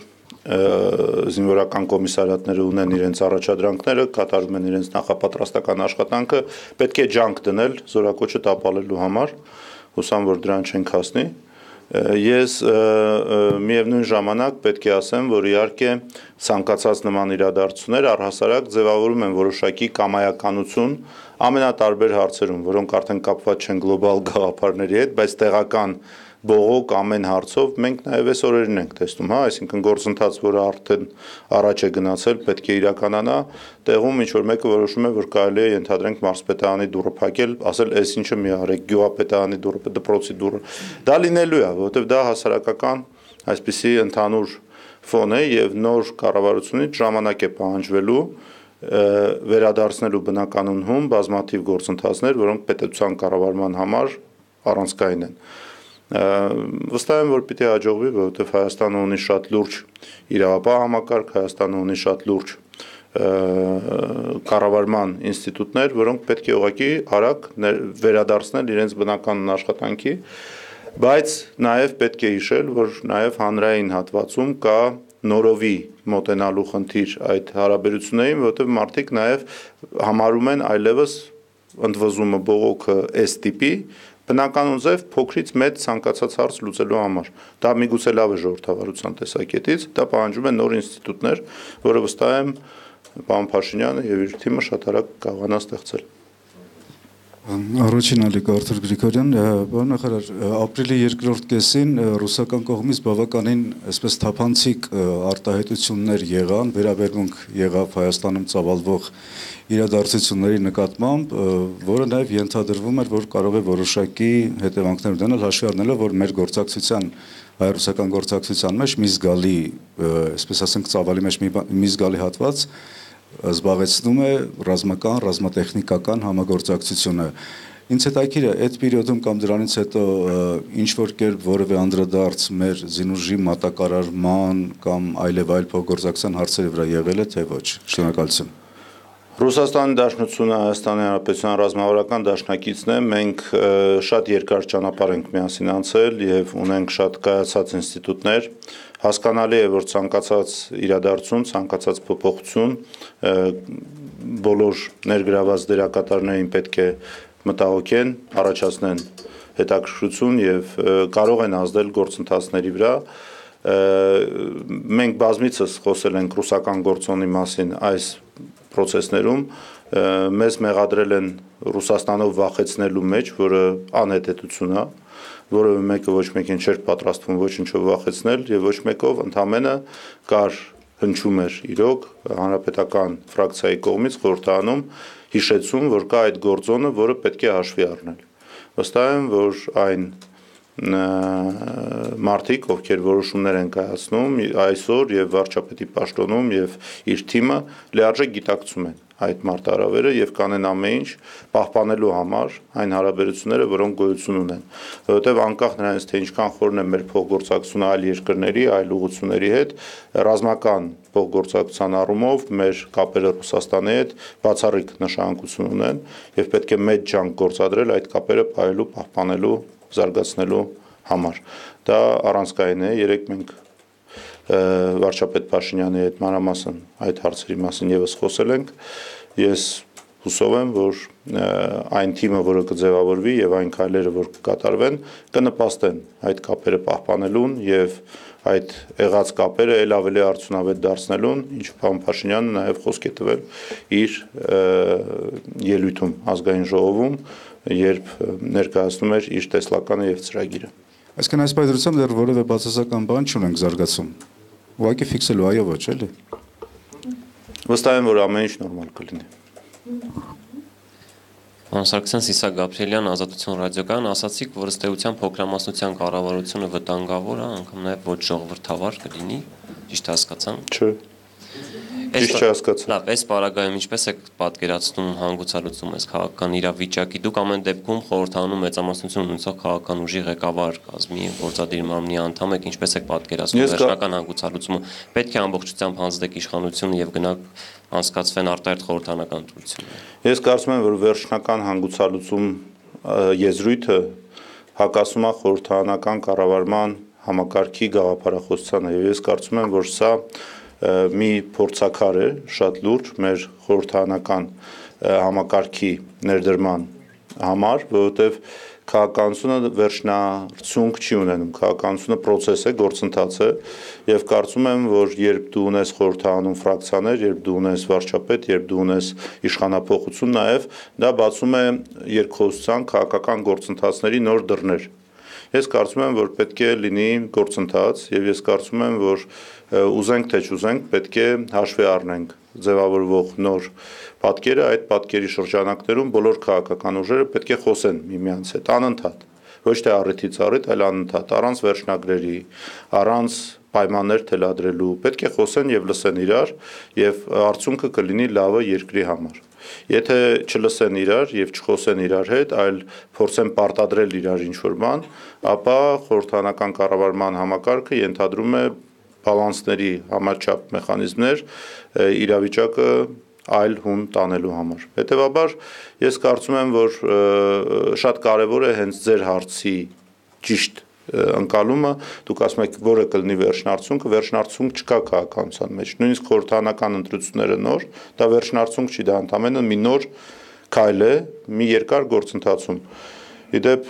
զինվորական կոմիսարիատները ունեն իրենց առաջադրանքները, կատարում են իրենց նախապատրաստական աշխատանքը, պետք է ջանք դնել զորակոչը տապալելու համար, հուսամ, որ դրան չենք հասնի։ Ես միևնույն ժամանակ պետք է ասեմ, որ իհարկե ցանկացած նման իրադարձություններ առհասարակ ձևավորում են որոշակի կամայականություն ամենատարբեր հարցերում, որոնք արդեն կապված չեն գլոբալ գաղափարների հետ, բայց տեղական բողոք ամեն հարցով մենք նաև այս օրերին ենք տեսնում, հա, այսինքն գործընթաց, որը արդեն առաջ է գնացել, պետք է իրականանա, տեղում ինչ որ մեկը որոշում է, որ կարելի է ենթադրենք մարզպետարանի դուռը փակել, ասել, այս ինչը մի արեք, գյուղապետարանի դուռը, դպրոցի դուռը։ Դա լինելու է, որովհետև դա հասարակական այսպիսի ընդհանուր ֆոն է եւ նոր կառավարությունից ժամանակ է պահանջվելու վերադարձնելու բնականon հում բազմաթիվ գործընթացներ, որոնք պետության կառավարման համար առանցքային են։ Վստահ եմ, որ պիտի հաջողվի, որովհետև Հայաստանը ունի շատ լուրջ իրավապահ համակարգ, Հայաստանը ունի շատ լուրջ կառավարման ինստիտուտներ, որոնք պետք է ուղղակի արագ վերադարձնել իրենց բնական աշխատանքի, բայց նաև պետք է հիշել, որ նաև հանրային հատվածում կա նորովի մոտենալու խնդիր այդ հարաբերություններին, որովհետև մարդիկ նաև համարում են այլևս ընդվզումը բողոքը S տիպի բնականon ձև փոքրից մեծ ցանկացած հարց լուծելու համար։ Դա միգուցե լավ է ժողովրդավարության տեսակետից, դա պահանջում է նոր ինստիտուտներ, որը վստահ եմ պարոն Փաշինյանը եւ իր թիմը շատ արագ կարողանա ստեղծել։ Առաջին ալիք Արթուր Գրիգորյան, պարոն նախարար, ապրիլի երկրորդ կեսին ռուսական կողմից բավականին այսպես թափանցիկ արտահայտություններ եղան, վերաբերմունք եղավ Հայաստանում ծավալվող իրադարձությունների նկատմամբ, որը նաև ենթադրվում էր, որ կարող է որոշակի հետևանքներ ունենալ, հաշվի առնելով, որ մեր գործակցության հայ-ռուսական գործակցության մեջ մի զգալի, այսպես ասենք, ծավալի մեջ մի զգալի հատված զբաղեցնում է ռազմական, ռազմատեխնիկական համագործակցությունը։ Ինձ հետաքրքիր է այդ պերիոդում կամ դրանից հետո ինչ որ կերպ որևէ անդրադարձ մեր զինուժի մատակարարման կամ այլև փոխգործակցության հարցերի վրա եղել է թե ոչ։ Շնորհակալություն։ Ռուսաստանի Դաշնությունը Հայաստանի Հանրապետության ռազմավարական դաշնակիցն է, մենք շատ երկար ճանապարհ ենք միասին անցել եւ ունենք շատ կայացած ինստիտուտներ, հասկանալի է, որ ցանկացած իրադարձություն, ցանկացած փոփոխություն բոլոր ներգրաված դերակատարներին պետք է մտահոգեն, առաջացնեն հետաքրքրություն եւ կարող են ազդել գործընթացների վրա։ Մենք բազմիցս խոսել ենք ռուսական գործոնի մասին այս procesներում մեզ մեղադրել են Ռուսաստանով վախեցնելու մեջ, որը անհետեցություն է, որովհետեւ մեկը ոչ մեկին չէր պատրաստվում ոչինչով վախեցնել եւ ոչ մեկով ընդամենը կար հնչում էր իրոք հանրապետական ֆրակցիայի կողմից խորհրդանում հիշեցում, որ կա այդ գործոնը, որը պետք է հաշվի առնել։ Վստահ եմ, որ այն մարդիկ, ովքեր որոշումներ են կայացնում այսօր եւ վարչապետի պաշտոնում եւ իր թիմը լիարժեք գիտակցում են այդ մարտահրավերը եւ կանեն ամեն ինչ պահպանելու համար այն հարաբերությունները, որոնք գոյություն ունեն, որովհետեւ անկախ նրանից թե ինչքան խորն է մեր փոխգործակցությունը այլ երկրների, այլ ուղղությունների հետ, ռազմական փոխգործակցության առումով մեր կապերը Ռուսաստանի հետ բացառիկ նշանակություն ունեն եւ պետք է մեծ ջանք գործադրել այդ կապերը փայլելու, պահպանելու, զարգացնելու համար։ Դա առանցքային է, երեք մենք վարչապետ Փաշինյանի հետ մանրամասն այդ հարցերի մասին եւս խոսել ենք։ Ես հուսով եմ, որ այն թիմը, որը կձևավորվի եւ այն քայլերը, որ կկատարվեն, կնպաստեն այդ կապերը պահպանելուն եւ այդ եղած կապերը ել ավելի արդյունավետ դարձնելուն, ինչ պարոն Փաշինյանը նաեւ խոսք է տվել իր ելույթում ազգային ժողովում, երբ ներկայացնում էր իր տեսլականը եւ ծրագիրը։ Այսինքն այս պայմանությամբ դեռ որևէ բացասական բան չունենք զարգացում։ Ուղղակի ֆիքսելու այո ոչ էլի։ Վստահ եմ, որ ամեն ինչ նորմալ կլինի։ Պարոն Սարգսյան, Սիսակ Գաբրիելյան, Ազատություն ռադիոկայան, ասացիք, որ ըստ էության փոքրամասնության կառավարությունը վտանգավոր է, անգամ նաև ոչ ժողովրդավար կլինի, ճիշտ հասկացա՞մ։ Չէ։ Ճիշտ չհասկացա։ Լավ, այս պարագայում ինչպես եք պատկերացնում հանգուցալուծում այս քաղաքական իրավիճակի։ Դուք ամեն դեպքում խորհրդանում մեծամասնություն ունեցող քաղաքական ուժի ղեկավար կազմի գործադիր մարմնի անդամ եք, ինչպես եք պատկերացնում վերջնական հանգուցալուծումը։ Պետք է ամբողջությամբ հանձնեք իշխանությունը եւ գնաք անցկացվեն արտահերթ խորհրդանական ընտրությունները։ Ես կարծում եմ, որ վերջնական հանգուցալուծում եզրույթը հակասում է խորհրդանական կառավարման համակարգի գաղափարախոսությանը եւ ես կարծում եմ, որ սա մի փորձակար է շատ լուրջ մեր խորհրդանական համակարգի ներդրման համար, որովհետև քաղաքականությունը վերջնարդյունք չի ունենում, քաղաքականությունը process է, գործընթաց է եւ կարծում եմ, որ երբ դու ունես խորհրդանում ֆրակցիաներ, երբ դու ունես վարչապետ, երբ դու ունես իշխանապողություն նաեւ դա բացում է երկխոսության քաղաքական գործընթացների նոր դռներ։ Ես կարծում եմ, որ պետք է լինի գործընթաց եւ ես կարծում եմ, որ ուզենք թե չուզենք պետք է հաշվի առնենք ձևավորվող նոր պատկերը, այդ պատկերի շրջանակներում բոլոր քաղաքական ուժերը պետք է խոսեն միմյանց հետ անընդհատ, ոչ թե առիթից առիթ, այլ անընդհատ, առանց վերջնագրերի, առանց պայմաններ թելադրելու, պետք է խոսեն եւ լսեն իրար եւ արդյունքը կլինի լավը երկրի համար։ Եթե չլսեն իրար եւ չխոսեն իրար հետ, այլ փորձեն պարտադրել իրար ինչ-որ բան, ապա խորհրդանական կառավարման համակարգը ենթադրում է բալանսների համաչափ մեխանիզմներ իրավիճակը այլ հուն տանելու համար։ Հետևաբար ես կարծում եմ, որ շատ կարևոր է հենց ձեր հարցի ճիշտ ընկալումը, դուք ասում եք, որը կլինի վերջնարդյունքը, վերջնարդյունք չկա քաղաքականության մեջ։ Նույնիսկ խորհրդանական ընտրությունները նոր, դա վերջնարդյունք չի, դա ընդամենը մի նոր քայլ է, մի երկար գործընթացում։ Իդեպ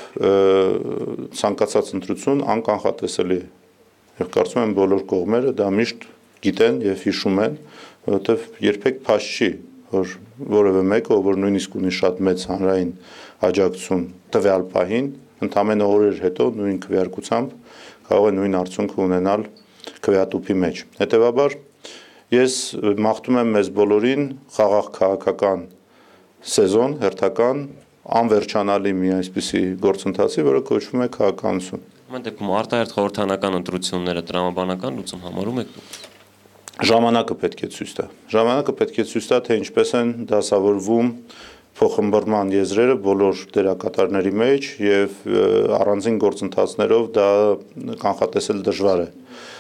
ցանկացած ընտրություն անկանխատեսելի է։ Եվ կարծում եմ բոլոր կողմերը դա միշտ գիտեն եւ հիշում են, որովհետեւ երբեք փաշ չի, որ որևէ մեկը, որ նույնիսկ ունի շատ մեծ հանրային աջակցություն տվյալ պահին, ընդամենը օրեր հետո նույն քվեարկությամբ կարող է նույն արդյունքը ունենալ քվեատուփի մեջ։ Հետևաբար ես մաղթում եմ մեզ բոլորին խաղաղ քաղաքական սեզոն, հերթական անվերջանալի մի այսպիսի գործընթացի, որը կոչվում է քաղաքականություն։ Ամեն դեպքում արտահերթ խորհրդանական ընտրությունները տրամաբանական լուծում համարում եք դուք։ Ժամանակը պետք է ցույց տա։ Ժամանակը պետք է ցույց տա, թե ինչպես են դասավորվում փոխմբռնման եզրերը բոլոր դերակատարների մեջ եւ առանձին գործընթացներով դա կանխատեսել դժվար է։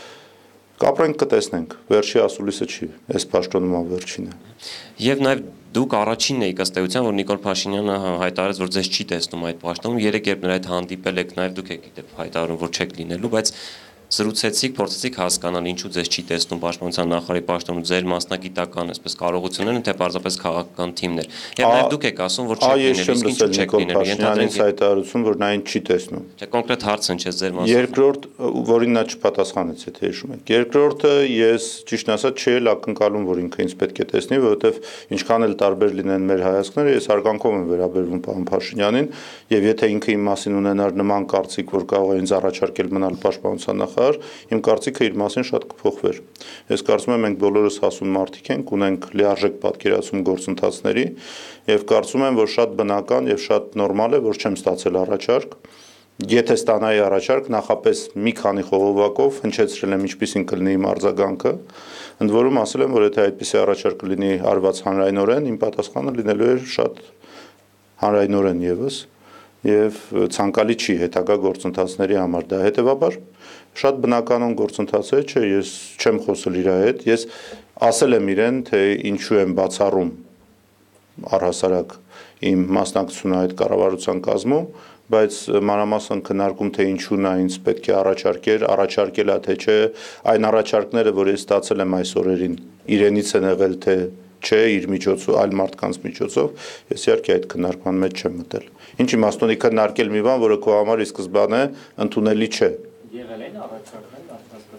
Կապրենք կտեսնենք, վերջի ասուլիսը չի, այս պաշտոնումա վերջինը։ Եվ նաև դուք առաջինն եք ըստ էության, որ Նիկոլ Փաշինյանը հայտարարեց, որ ձեզ չի տեսնում այդ պաշտոնում, երեք երբ նրա հետ հանդիպել եք, նաև դուք եք դեպ հայտարարում, որ չեք լինելու, բայց զրուցեցիք, փորձեցիք հասկանալ ինչու ձեզ չի տեսնում պաշտպանության նախարարի պաշտոնում ձեր մասնագիտական, այսպես կարողությունները, թե պարզապես քաղաքական թիմներ։ Եվ նաև դուք եք ասում, որ չեք լինելու, իսկ ինչու չեք լինելու։ Ենթադրենք հայտարարություն, որ նա ինձ չի տեսնում։ Չէ, կոնկրետ հարցն չէ ձեր մասով։ Երկրորդ, որին նա չպատասխանեց, եթե հիշում եք։ Երկրորդը ես ճիշտ ասած չի էլ ակնկալում, որ ինքը ինձ պետք է տեսնի, որովհետև ինչքան էլ տարբեր լինեն մեր հայացքները, ես հարգանքով եմ վերաբերվում պարոն Փաշինյանին, եւ եթե ինքը իմ մասին ունենար նման կարծիք, որ կարող է ինձ առաջարկել մնալ պաշտպանության նախարար, իմ կարծիքը իր մասին շատ կփոխվեր։ Ես կարծում եմ մենք բոլորս հասուն մարդիկ ենք, ունենք լիարժեք պատկերացում գործընթացների եւ կարծում եմ, որ շատ բնական եւ շատ նորմալ է, որ չեմ ստացել առաջարկ։ Եթե ստանայի առաջարկ, նախապես մի քանի խողովակով հնչեցրել եմ ինչպիսին կլինի իմ արձագանքը, ընդ որում ասել եմ, որ եթե այդպիսի առաջարկ կլինի արված հանրայնորեն, իմ պատասխանը լինելու է շատ հանրայնորեն եւս եւ ցանկալի չի հետագա գործընթացների համար դա հետեւաբար շատ բնականon գործընթաց է, չէ, ես չեմ խոսել իր հետ, ես ասել եմ իրեն, թե ինչու եմ բացառում առհասարակ իմ մասնակցությունը այդ կառավարության կազմում, բայց մանրամասն քննարկում թե ինչու նա ինձ պետք է առաջարկելա թե չէ, այն առաջարկները, որ ես ստացել եմ այս օրերին, իրենից են եղել թե չէ, իր միջոցով, այլ մարդկանց միջոցով, ես իհարկե այդ քննարկման մեջ չեմ մտել։ Ինչ իմաստունի քննարկել մի բան, որը քո համար ի սկզբանե ընդունելի չէ։ Եղել են առաջարկներ,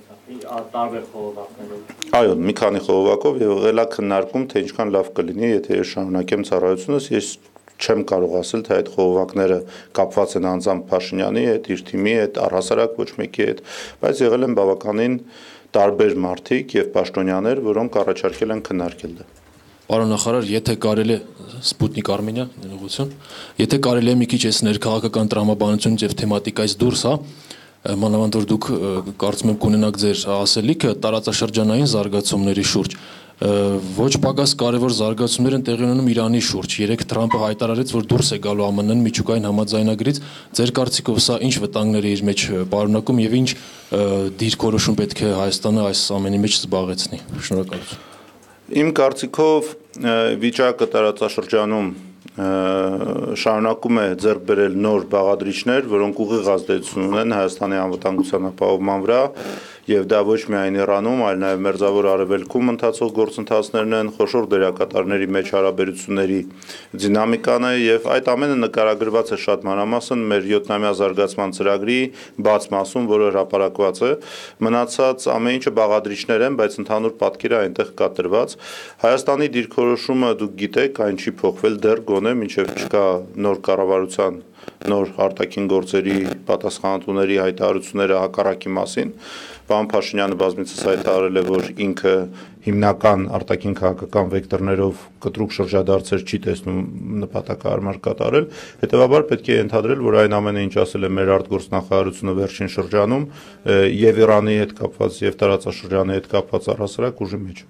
տարբեր խողովակներով։ Այո, մի քանի խողովակով եւ եղել է քննարկում, թե ինչքան լավ կլինի, եթե ես շարունակեմ ծառայությունս, ես չեմ կարող ասել, թե այդ խողովակները կապված են անձամբ Փաշինյանի հետ, իր թիմի հետ, առհասարակ ոչ մեկի հետ, բայց եղել են բավականին տարբեր մարդիկ եւ պաշտոնյաներ, որոնք առաջարկել են քննարկել դա։ Պարոն նախարար, եթե կարելի է Սպուտնիկ Արմենիա, ներողություն, եթե կարելի է մի քիչ այս ներքաղաքական տրամաբանությունից եւ թեմատիկայից դուրս, մանավանդ որ դուք կարծում եմ կունենաք ձեր ասելիքը տարածաշրջանային զարգացումների շուրջ, ոչ պակաս կարևոր զարգացումներ են տեղի ունենում Իրանի շուրջ։ Երեք Թրամփը հայտարարեց, որ դուրս է գալու ԱՄՆ-ն միջուկային համաձայնագրից։ Ձեր կարծիքով սա ինչ վտանգներ է իր մեջ պարունակում եւ ինչ դիրքորոշում պետք է Հայաստանը այս ամենի մեջ զբաղեցնի։ Շնորհակալություն։ Իմ կարծիքով վիճակը տարածաշրջանում շարունակում է ձեռք բերել նոր բաղադրիչներ, որոնք ուղիղ ազդեցություն ունեն Հայաստանի անվտանգության ապահովման վրա, եւ դա ոչ միայն Իրանում, այլ նաեւ Մերձավոր Արևելքում ընթացող գործընթացներն են, խոշոր դերակատարների մեջ հարաբերությունների դինամիկան է եւ այդ ամենը նկարագրված է շատ մանրամասն մեր 7-ամյա զարգացման ծրագրի բաց մասում, որը հրապարակված է։ Մնացած ամեն ինչը բաղադրիչներ են, բայց ընդհանուր պատկերը այնտեղ կա տրված։ Հայաստանի դիրքորոշումը դուք գիտեք, այն չի փոխվել դեռ գոնե մինչեւ չկա նոր կառավարության նոր արտաքին գործերի պատասխանատուների հայտարարությունները հակառակի մասին։ Պարոն Փաշինյանը բազմիցս հայտարարել է, որ ինքը հիմնական արտաքին քաղաքական վեկտորներով կտրուկ շրջադարձեր չի տեսնում նպատակահարմար կատարել, հետևաբար պետք է ընդհանրել, որ այն ամենը, ինչ ասել է մեր արտգործնախարարությունը վերջին շրջանում, եւ Իրանի հետ կապված եւ տարածաշրջանի հետ կապված առհասարակ ուժի մեջ։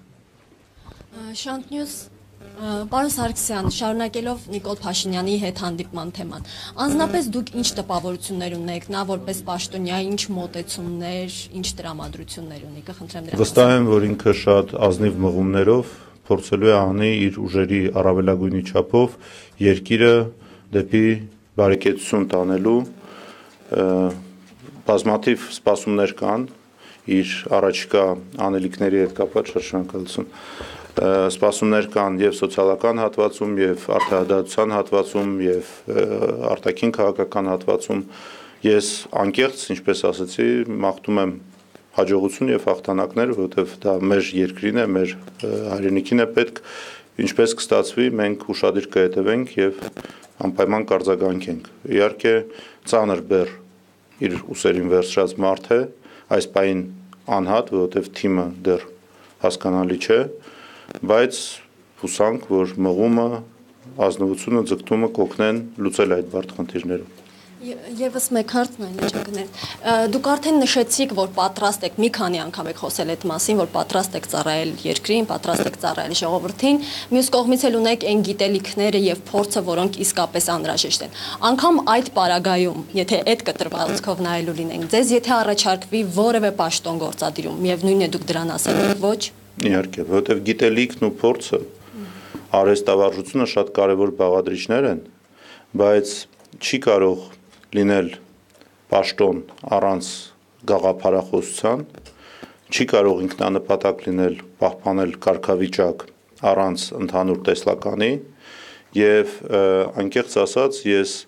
Շանթ Նյուզ Պարոն Սարգսյան, շարունակելով Նիկոլ Փաշինյանի հետ հանդիպման թեման, անձնապես դուք ինչ տպավորություններ ունեք, նա որպես պաշտոնյա, ինչ մոտեցումներ, ինչ տրամադրություններ ունի, կխնդրեմ դրա։ Վստահ եմ, որ ինքը շատ ազնիվ մղումներով փորձելու է անի իր ուժերի առավելագույնի չափով երկիրը դեպի բարեկեցություն տանելու բազմաթիվ սպասումներ կան իր առաջիկա անելիքների հետ կապված շրջանակալություն սպասումներ կան եւ սոցիալական հատվածում եւ արտահայտության հատվածում եւ արտաքին քաղաքական հատվածում ես անկեղծ ինչպես ասացի մաղթում եմ հաջողություն եւ հաղթանակներ որովհետեւ դա մեր երկրին է մեր հայրենիքին է պետք ինչպես կստացվի մենք ուշադիր կհետևենք եւ անպայման կարձագանքենք իհարկե ծանր բեռ իր ուսերին վերցրած մարդ է այս պայն անհատ որովհետեւ թիմը դեռ հասկանալի չէ բայց հուսանք, որ մղումը, ազնվությունը, ձգտումը կօգնեն լուծել այդ բարդ խնդիրները։ Եվս մեկ հարցն այն ինչ կներեք։ Դուք արդեն նշեցիք, որ պատրաստ եք, մի քանի անգամ եք խոսել այդ մասին, որ պատրաստ եք ծառայել երկրին, պատրաստ եք ծառայել ժողովրդին, մյուս կողմից էլ ունեք այն գիտելիքները եւ փորձը, որոնք իսկապես անհրաժեշտ են։ Անկամ այդ պարագայում, եթե այդ կտրվածքով նայելու լինենք, ձեզ եթե առաջարկվի որևէ պաշտոն գործադիրում, միևնույնն է դուք դրան ասել եք ոչ։ Իհարկե, որովհետեւ գիտելիքն ու փորձը արհեստավարժությունը շատ կարևոր բաղադրիչներ են, բայց չի կարող լինել պաշտոն առանց գաղափարախոսության, չի կարող ինքնանպատակ լինել պահպանել կարգավիճակ առանց ընդհանուր տեսլականի եւ անկեղծ ասած ես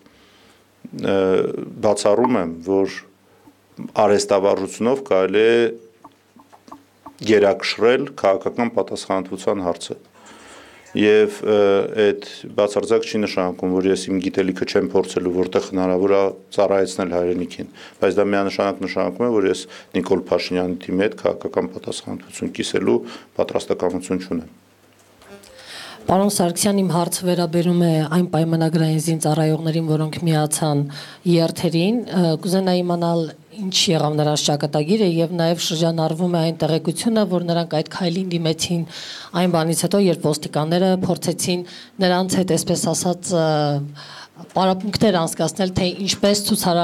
բացառում եմ, որ արհեստավարժությունով կարելի է գերակշռել քաղաքական պատասխանատվության հարցը եւ այդ բացարձակ չի նշանակում, որ ես իմ գիտելիքը չեմ փորձելու, որտեղ հնարավոր է ծառայեցնել հայրենիքին, բայց դա միանշանակ նշանակում է, որ ես Նիկոլ Փաշինյանի թիմի հետ քաղաքական պատասխանատվություն կիսելու պատրաստակամություն չունեմ։ Պարոն Սարգսյան, իմ հարցը վերաբերում է այն պայմանագրային զինծառայողներին, որոնք միացան երթերին, կուզենայի իմանալ ինչ եղավ նրանց ճակատագիրը եւ նաեւ շրջանառվում է այն տեղեկությունը, որ նրանք այդ քայլին դիմեցին այն բանից հետո, երբ ոստիկանները փորձեցին նրանց հետ, այսպես ասած, պարապմունքներ անցկացնել, թե ինչպես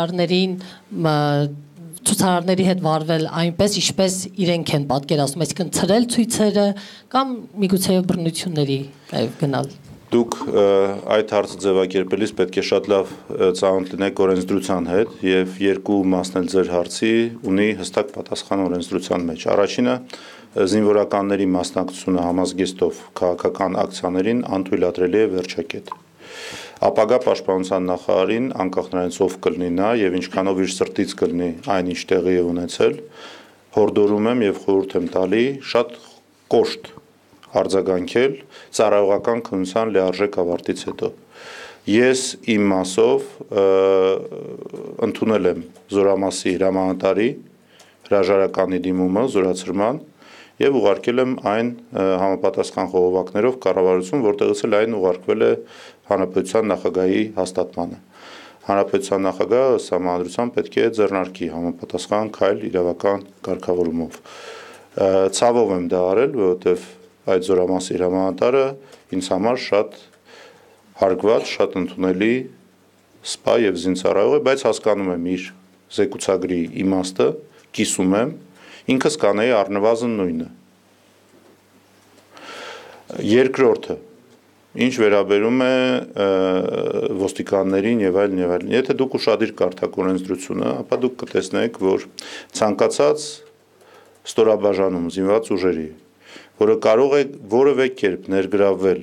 ցուցարարների հետ վարվել այնպես, ինչպես իրենք են պատկերացնում, այսինքն ցրել ցույցերը կամ միգուցե բռնությունների գնալ։ Դուք այդ հարցը ձևակերպելիս պետք է շատ լավ ծանոթ լինեք օրենսդրության հետ եւ երկու մասն էլ ձեր հարցի ունի հստակ պատասխան օրենսդրության մեջ։ Առաջինը զինվորականների մասնակցությունը համազգեստով քաղաքական ակցիաներին անթույլատրելի է վերջակետ։ Ապագա պաշտպանության նախարարին անկախ նրանից ով կլինի նա եւ ինչքանով իր սրտից կլինի այն ինչ տեղի է ունեցել, հորդորում եմ եւ խորհուրդ եմ տալի շատ կոշտ արձագանքել ծառայողական քննության լիարժեք ավարտից հետո։ Ես իմ մասով ընդունել եմ Զորամասի հրամանատարի հրաժարականի դիմումը զորացրման եւ ուղարկել եմ այն համապատասխան խողովակներով կառավարություն, որտեղից էլ այն ուղարկվել է Հանրապետության նախագահի հաստատմանը։ Հանրապետության նախագահը սահմանադրությամբ պետք է ձեռնարկի համապատասխան քայլ իրավական կարգավորումով։ Ցավով եմ դա արել, որովհետեւ այդ Զորամասի հրամանատարը ինձ համար շատ հարգված, շատ ընդունելի սպա եւ զինծառայող է, բայց հասկանում եմ իր զեկուցագրի իմաստը, կիսում եմ, ինքս կանեի առնվազն նույնը։ Երկրորդը, ինչ վերաբերում է ոստիկաններին եւ այլն եւ այլն։ Եթե դուք ուշադիր կարդաք օրենսդրությունը, ապա դուք կտեսնեք, որ ցանկացած ստորաբաժանում զինված ուժերի, որը կարող է որևէ կերպ ներգրավվել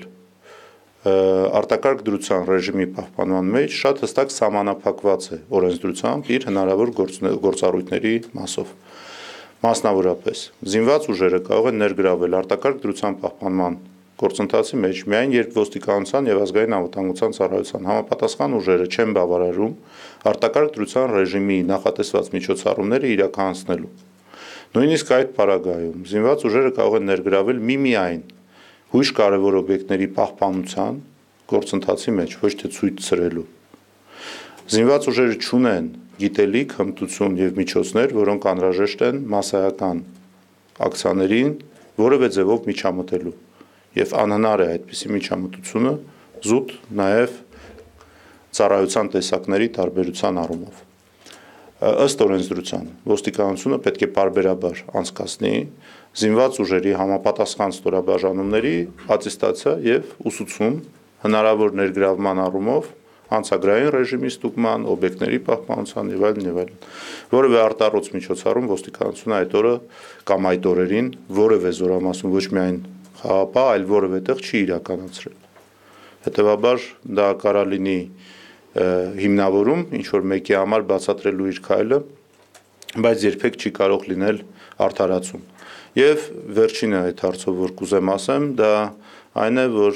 արտակարգ դրության ռեժիմի պահպանման մեջ, շատ հստակ սահմանափակված է օրենսդրությամբ իր հնարավոր գործառույթների մասով։ Մասնավորապես, զինված ուժերը կարող են ներգրավել արտակարգ դրության պահպանման գործընթացի մեջ միայն երբ ոստիկանության եւ ազգային անվտանգության ծառայության համապատասխան ուժերը չեն բավարարում արտակարգ դրության ռեժիմի նախատեսված միջոցառումները իրականացնելու։ Նույնիսկ այդ պարագայում զինված ուժերը կարող են ներգրավել միմիայն հույժ կարևոր օբյեկտների պահպանության գործընթացի մեջ, ոչ թե ցույց ցրելու։ Զինված ուժերը չունեն գիտելիք, հմտություն եւ միջոցներ, որոնք անհրաժեշտ են մասսայական ակցիաներին որևէ ձևով միջամտելու եւ անհնար է այդպիսի միջամտությունը զուտ նաեւ ծառայության տեսակների տարբերության առումով։ Ըստ օրենսդրության ոստիկանությունը պետք է պարբերաբար անցկացնի զինված ուժերի համապատասխան ստորաբաժանումների ատեստացիա եւ ուսուցում հնարավոր ներգրավման առումով անցագրային ռեժիմի ստուգման, օբյեկտների պահպանության եւ այլն եւ այլն։ Որևէ արտառոց միջոցառում ոստիկանությունը այդ օրը կամ այդ օրերին որևէ զորամասում ոչ միայն խաղապահ, այլ որևէ տեղ չի իրականացրել։ Հետևաբար դա կարա լինի հիմնավորում ինչ որ մեկի համար բացատրելու իր քայլը, բայց երբեք չի կարող լինել արդարացում։ Եվ վերջինը այդ հարցով որ կուզեմ ասեմ, դա այն է, որ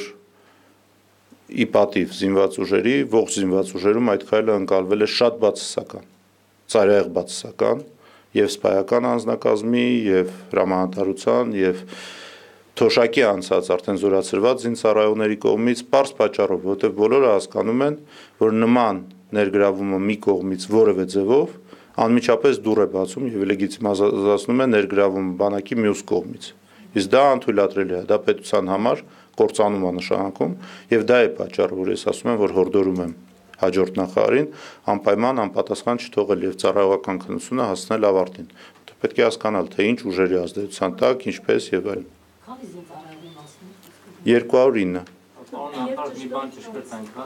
ի պատիվ զինված ուժերի, ողջ զինված ուժերում այդ քայլը ընկալվել է շատ բացասական, ծայրահեղ բացասական եւ սպայական անձնակազմի եւ հրամանատարության եւ թոշակի անցած արդեն զորացրված զինծառայողների կողմից պարզ պատճառով, որովհետեւ բոլորը հասկանում են, որ նման ներգրավումը մի կողմից որևէ ձևով, անմիջապես դուռ է բացում եւ լեգիտիմացնում է ներգրավումը բանակի մյուս կողմից։ Իսկ դա անթույլատրելի է, դա պետության համար կործանում է նշանակում եւ դա է պատճառը, որ ես ասում եմ, որ հորդորում եմ հաջորդ նախարարին անպայման անպատասխան չթողել եւ ծառայողական քննությունը հասնել ավարտին։ Պետք է հասկանալ, թե ինչ ուժերի ազդեցության տակ, ինչպես եւ այլն։ Քանի զինծառայողի մասն է։ 209։ Պարոն նախարար, մի բան ճշգրտանք,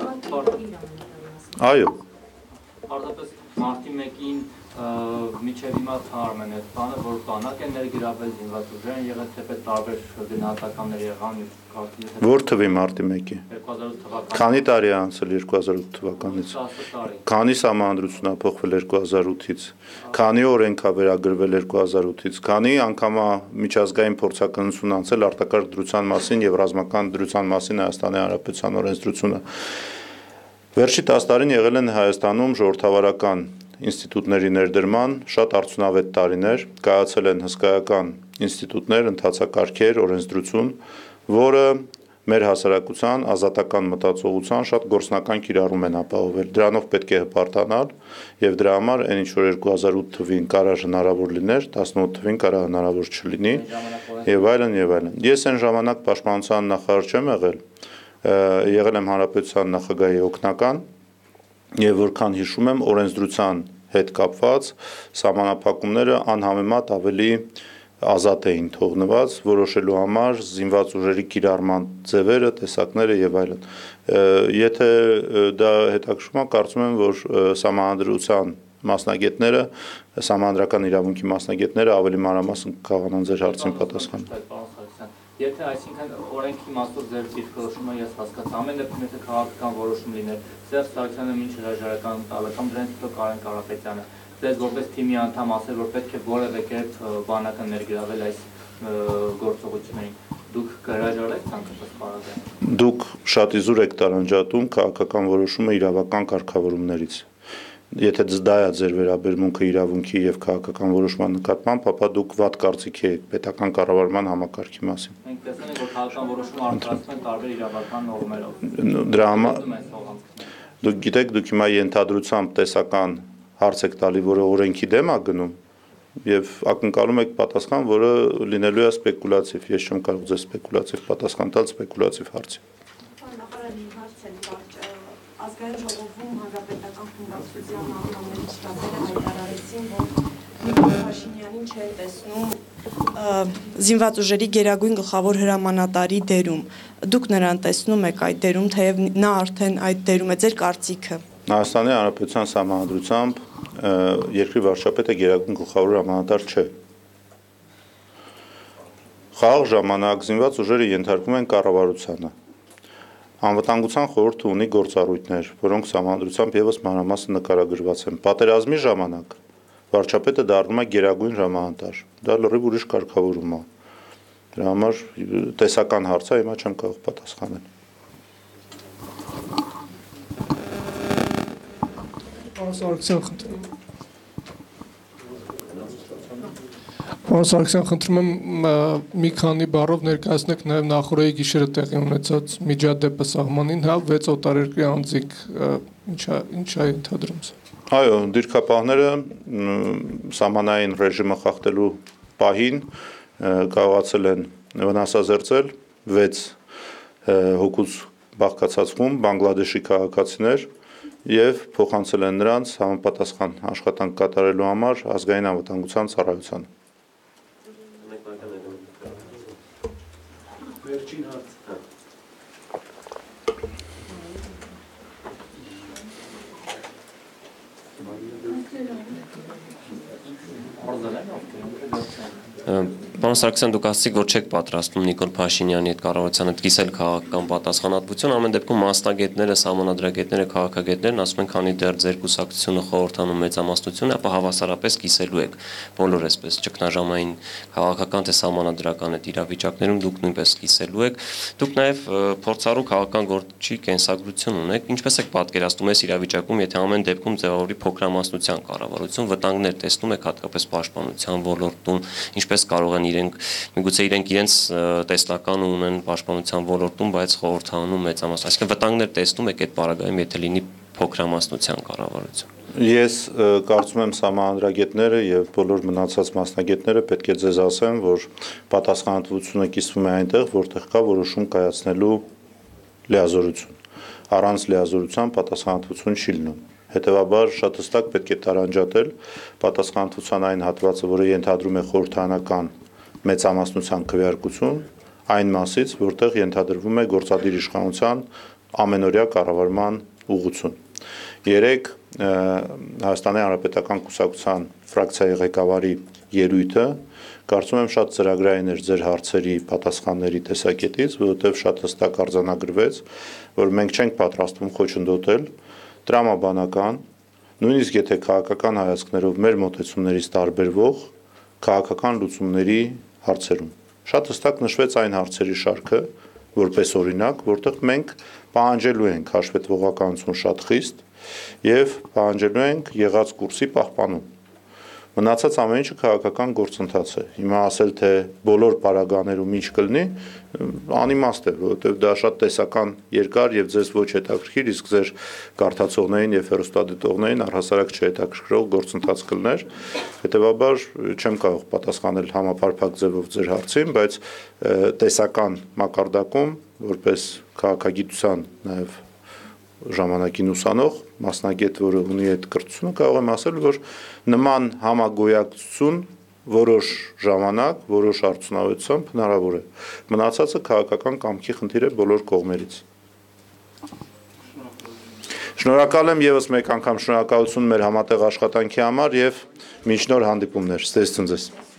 հա։ Այո։ Պարզապես մարտի 1-ին միջև հիմա ցարում են այդ բանը, որ բանակ են ներգրավել զինված ուժեր են եղել, թեպետ տարբեր գնահատականներ եղան։ Որ թվի մարտի 1-ի։ 2008 թվականին։ Քանի տարի է անցել 2008 թվականից։ 10 տարի։ Քանի սահմանադրություն է փոխվել 2008-ից։ Քանի օրենք է վերագրվել 2008-ից։ Քանի անգամ է միջազգային փորձակնություն անցել արտակարգ դրության մասին եւ ռազմական դրության մասին Հայաստանի Հանրապետության օրենսդրությունը։ Վերջի 10 տարին եղել են Հայաստանում ժողովրդավարական ինստիտուտների ներդրման շատ արդյունավետ տարիներ, կայացել են հսկայական ինստիտուտներ, ընթացակարգեր, օրենսդրություն, որը մեր հասարակության ազատական մտածողության շատ գործնական կիրառում են ապահովել։ Դրանով պետք է հպարտանալ եւ դրա համար այն ինչ որ 2008 թվին կարա հնարավոր լիներ, 18 թվին կարա հնարավոր չլինի եւ այլն եւ այլն։ Ես այն ժամանակ պաշտպանության նախարար չեմ եղել եմ հանրապետության նախագահի օգնական եւ որքան հիշում եմ օրենսդրության հետ կապված սահմանափակումները անհամեմատ ավելի ազատ էին թողնված որոշելու համար զինված ուժերի կիրառման ձևերը, տեսակները եւ այլն։ Եթե դա հետաքրքրում է, կարծում եմ, որ սահմանադրության մասնագետները, սահմանադրական իրավունքի մասնագետները ավելի մանրամասն կկարողանան ձեր հարցին պատասխանել։ Եթե այսինքն օրենքի մասով ձեր դիրքորոշումը ես հասկացա, ամեն դեպքում եթե քաղաքական որոշում լիներ, Սերժ Սարգսյանը ինչ հրաժարական տալ, կամ դրանից հետո Կարեն Կարապետյանը, ձեզ որպես թիմի անդամ ասել, որ պետք է որևէ կերպ բանակը ներգրավել այս գործողություններին, դուք կհրաժարեք ցանկացած պարագայում։ Դուք շատ իզուր եք տարանջատում քաղաքական որոշումը իրավական կարգավորումներից։ Եթե դա է ձեր վերաբերմունքը իրավունքի եւ քաղաքական որոշման նկատմամբ, ապա դուք վատ կարծիքի եք պետական կառավարման համակարգի մասին։ Մենք տեսնում ենք, որ քաղաքական որոշումը արտադրվում են տարբեր իրավական նորմերով։ Դրա համար դուք գիտեք, դուք հիմա ենթադրությամբ տեսական հարց եք տալի, որը օրենքի դեմ է գնում եւ ակնկալում եք պատասխան, որը լինելու է սպեկուլատիվ։ Ես չեմ կարող ձեզ սպեկուլատիվ պատասխան տալ սպեկուլատիվ հարցի։ Ազգային ժողովում հանրապետական խմբակցության անդամների շտաբերը հայտարարեցին, որ Նիկոլ Փաշինյանին չեն տեսնում զինված ուժերի գերագույն գլխավոր հրամանատարի դերում։ Դուք նրան տեսնում եք այդ դերում, թեև նա արդեն այդ դերում է, ձեր կարծիքը։ Հայաստանի Հանրապետության սահմանադրությամբ երկրի վարչապետը գերագույն գլխավոր հրամանատար չէ։ Խաղաղ ժամանակ զինված ուժերը ենթարկվում են կառավարությանը։ Անվտանգության խորհուրդը ունի գործառույթներ, որոնք սահմանադրությամբ եւս մանրամասն նկարագրված են։ Պատերազմի ժամանակ վարչապետը դառնում է գերագույն հրամանատար։ Դա լրիվ ուրիշ կարգավորում է։ Դրա համար տեսական հարց է, հիմա չեմ կարող պատասխանել։ Պարոն Սարգսյան, խնդրում եմ մի քանի բառով ներկայացնեք նաև նախորդի գիշերը տեղի ունեցած միջադեպը սահմանին, հա 6 օտարերկրյա անձիկ ինչ է ենթադրում սա։ Այո, դիրքապահները սահմանային ռեժիմը խախտելու պահին կարողացել են վնասազերծել 6 հոգուց բաղկացած խումբ բանգլադեշի քաղաքացիներ եւ փոխանցել են նրանց համապատասխան աշխատանք կատարելու համար ազգային անվտանգության ծառայությանը։ Վերջին հարց։ Պարոն Սարգսյան, դուք ասացիք, որ չեք պատրաստվում Նիկոլ Փաշինյանի հետ կառավարության հետ կիսել քաղաքական պատասխանատվություն, ամեն դեպքում մասնագետները, սահմանադրագետները, քաղաքագետներն ասում են, քանի դեռ ձեր կուսակցությունը խորհրդանում մեծամասնություն է, ապա հավասարապես կիսելու եք բոլոր այսպես ճգնաժամային քաղաքական թե սահմանադրական այդ իրավիճակներում դուք նույնպես կիսելու եք։ Դուք նաև փորձառու քաղաքական գործի կենսագրություն ունեք, ինչպես եք պատկերացնում այս իրավիճակում, եթե ամեն դեպքում ձևավորի փոքրամասնության կառավարություն, վտանգներ տեսնում եք հատկապես պաշտպանության ոլորտում, ինչպես կարող են իրենք միգուցե իրենց տեսլական ունեն պաշտպանության ոլորտում, բայց խորհրդանում մեծամասն, այսինքն վտանգներ տեսնում եք այդ պարագայում, եթե լինի փոքրամասնության կառավարություն։ Ես կարծում եմ համահանրագետները եւ բոլոր մնացած մասնագետները պետք է ձեզ ասեն, որ պատասխանատվությունը կիսվում է այնտեղ, որտեղ կա որոշում կայացնելու լիազորություն։ Առանց լիազորության պատասխանատվություն չի լինում։ Հետևաբար շատ հստակ պետք է տարանջատել պատասխանատվության այն հատվածը, որը ենթադրում է խորհրդանական մեծամասնության քվեարկություն, այն մասից, որտեղ ենթադրվում է գործադիր իշխանության ամենօրյա կառավարման ուղղություն։ Երեք Հայաստանի Հանրապետական կուսակցության ֆրակցիայի ղեկավարի ելույթը կարծում եմ շատ ծրագրային էր ձեր հարցերի պատասխանների տեսակետից, որովհետև շատ հստակ արձանագրվեց, որ մենք չենք պատրաստվում խոչընդոտել տրամաբանական, նույնիսկ եթե քաղաքական հայացքներով մեր մոտեցումներից տարբերվող քաղաքական լուծումների հարցերում։ Շատ հստակ նշվեց այն հարցերի շարքը, որպես օրինակ, որտեղ մենք պահանջելու ենք հաշվետվողականություն շատ խիստ եւ պահանջելու ենք եղած կուրսի պահպանում։ Մնացած ամեն ինչը քաղաքական գործընթաց է։ Հիմա ասել, թե բոլոր պարագաներում ինչ կլինի, անիմաստ է, որովհետև դա շատ տեսական երկար եւ ձեզ ոչ հետաքրքիր, իսկ ձեր կարդացողներին եւ հեռուստադիտողներին առհասարակ չհետաքրքրող գործընթաց կլներ։ Հետեւաբար չեմ կարող պատասխանել համապարփակ ձևով ձեր հարցին, բայց տեսական մակարդակում որպես քաղաքագիտության նաեւ ժամանակին ուսանող մասնագետ, որը ունի այդ կրթությունը, կարող եմ ասել, որ նման համագոյակցություն որոշ ժամանակ, որոշ արդյունավետությամբ հնարավոր է։ Մնացածը քաղաքական կամքի խնդիր է բոլոր կողմերից։ Շնորհակալ եմ եւս մեկ անգամ շնորհակալություն մեր համատեղ աշխատանքի համար եւ մինչ նոր հանդիպումներ։ Ստեսություն ձեզ։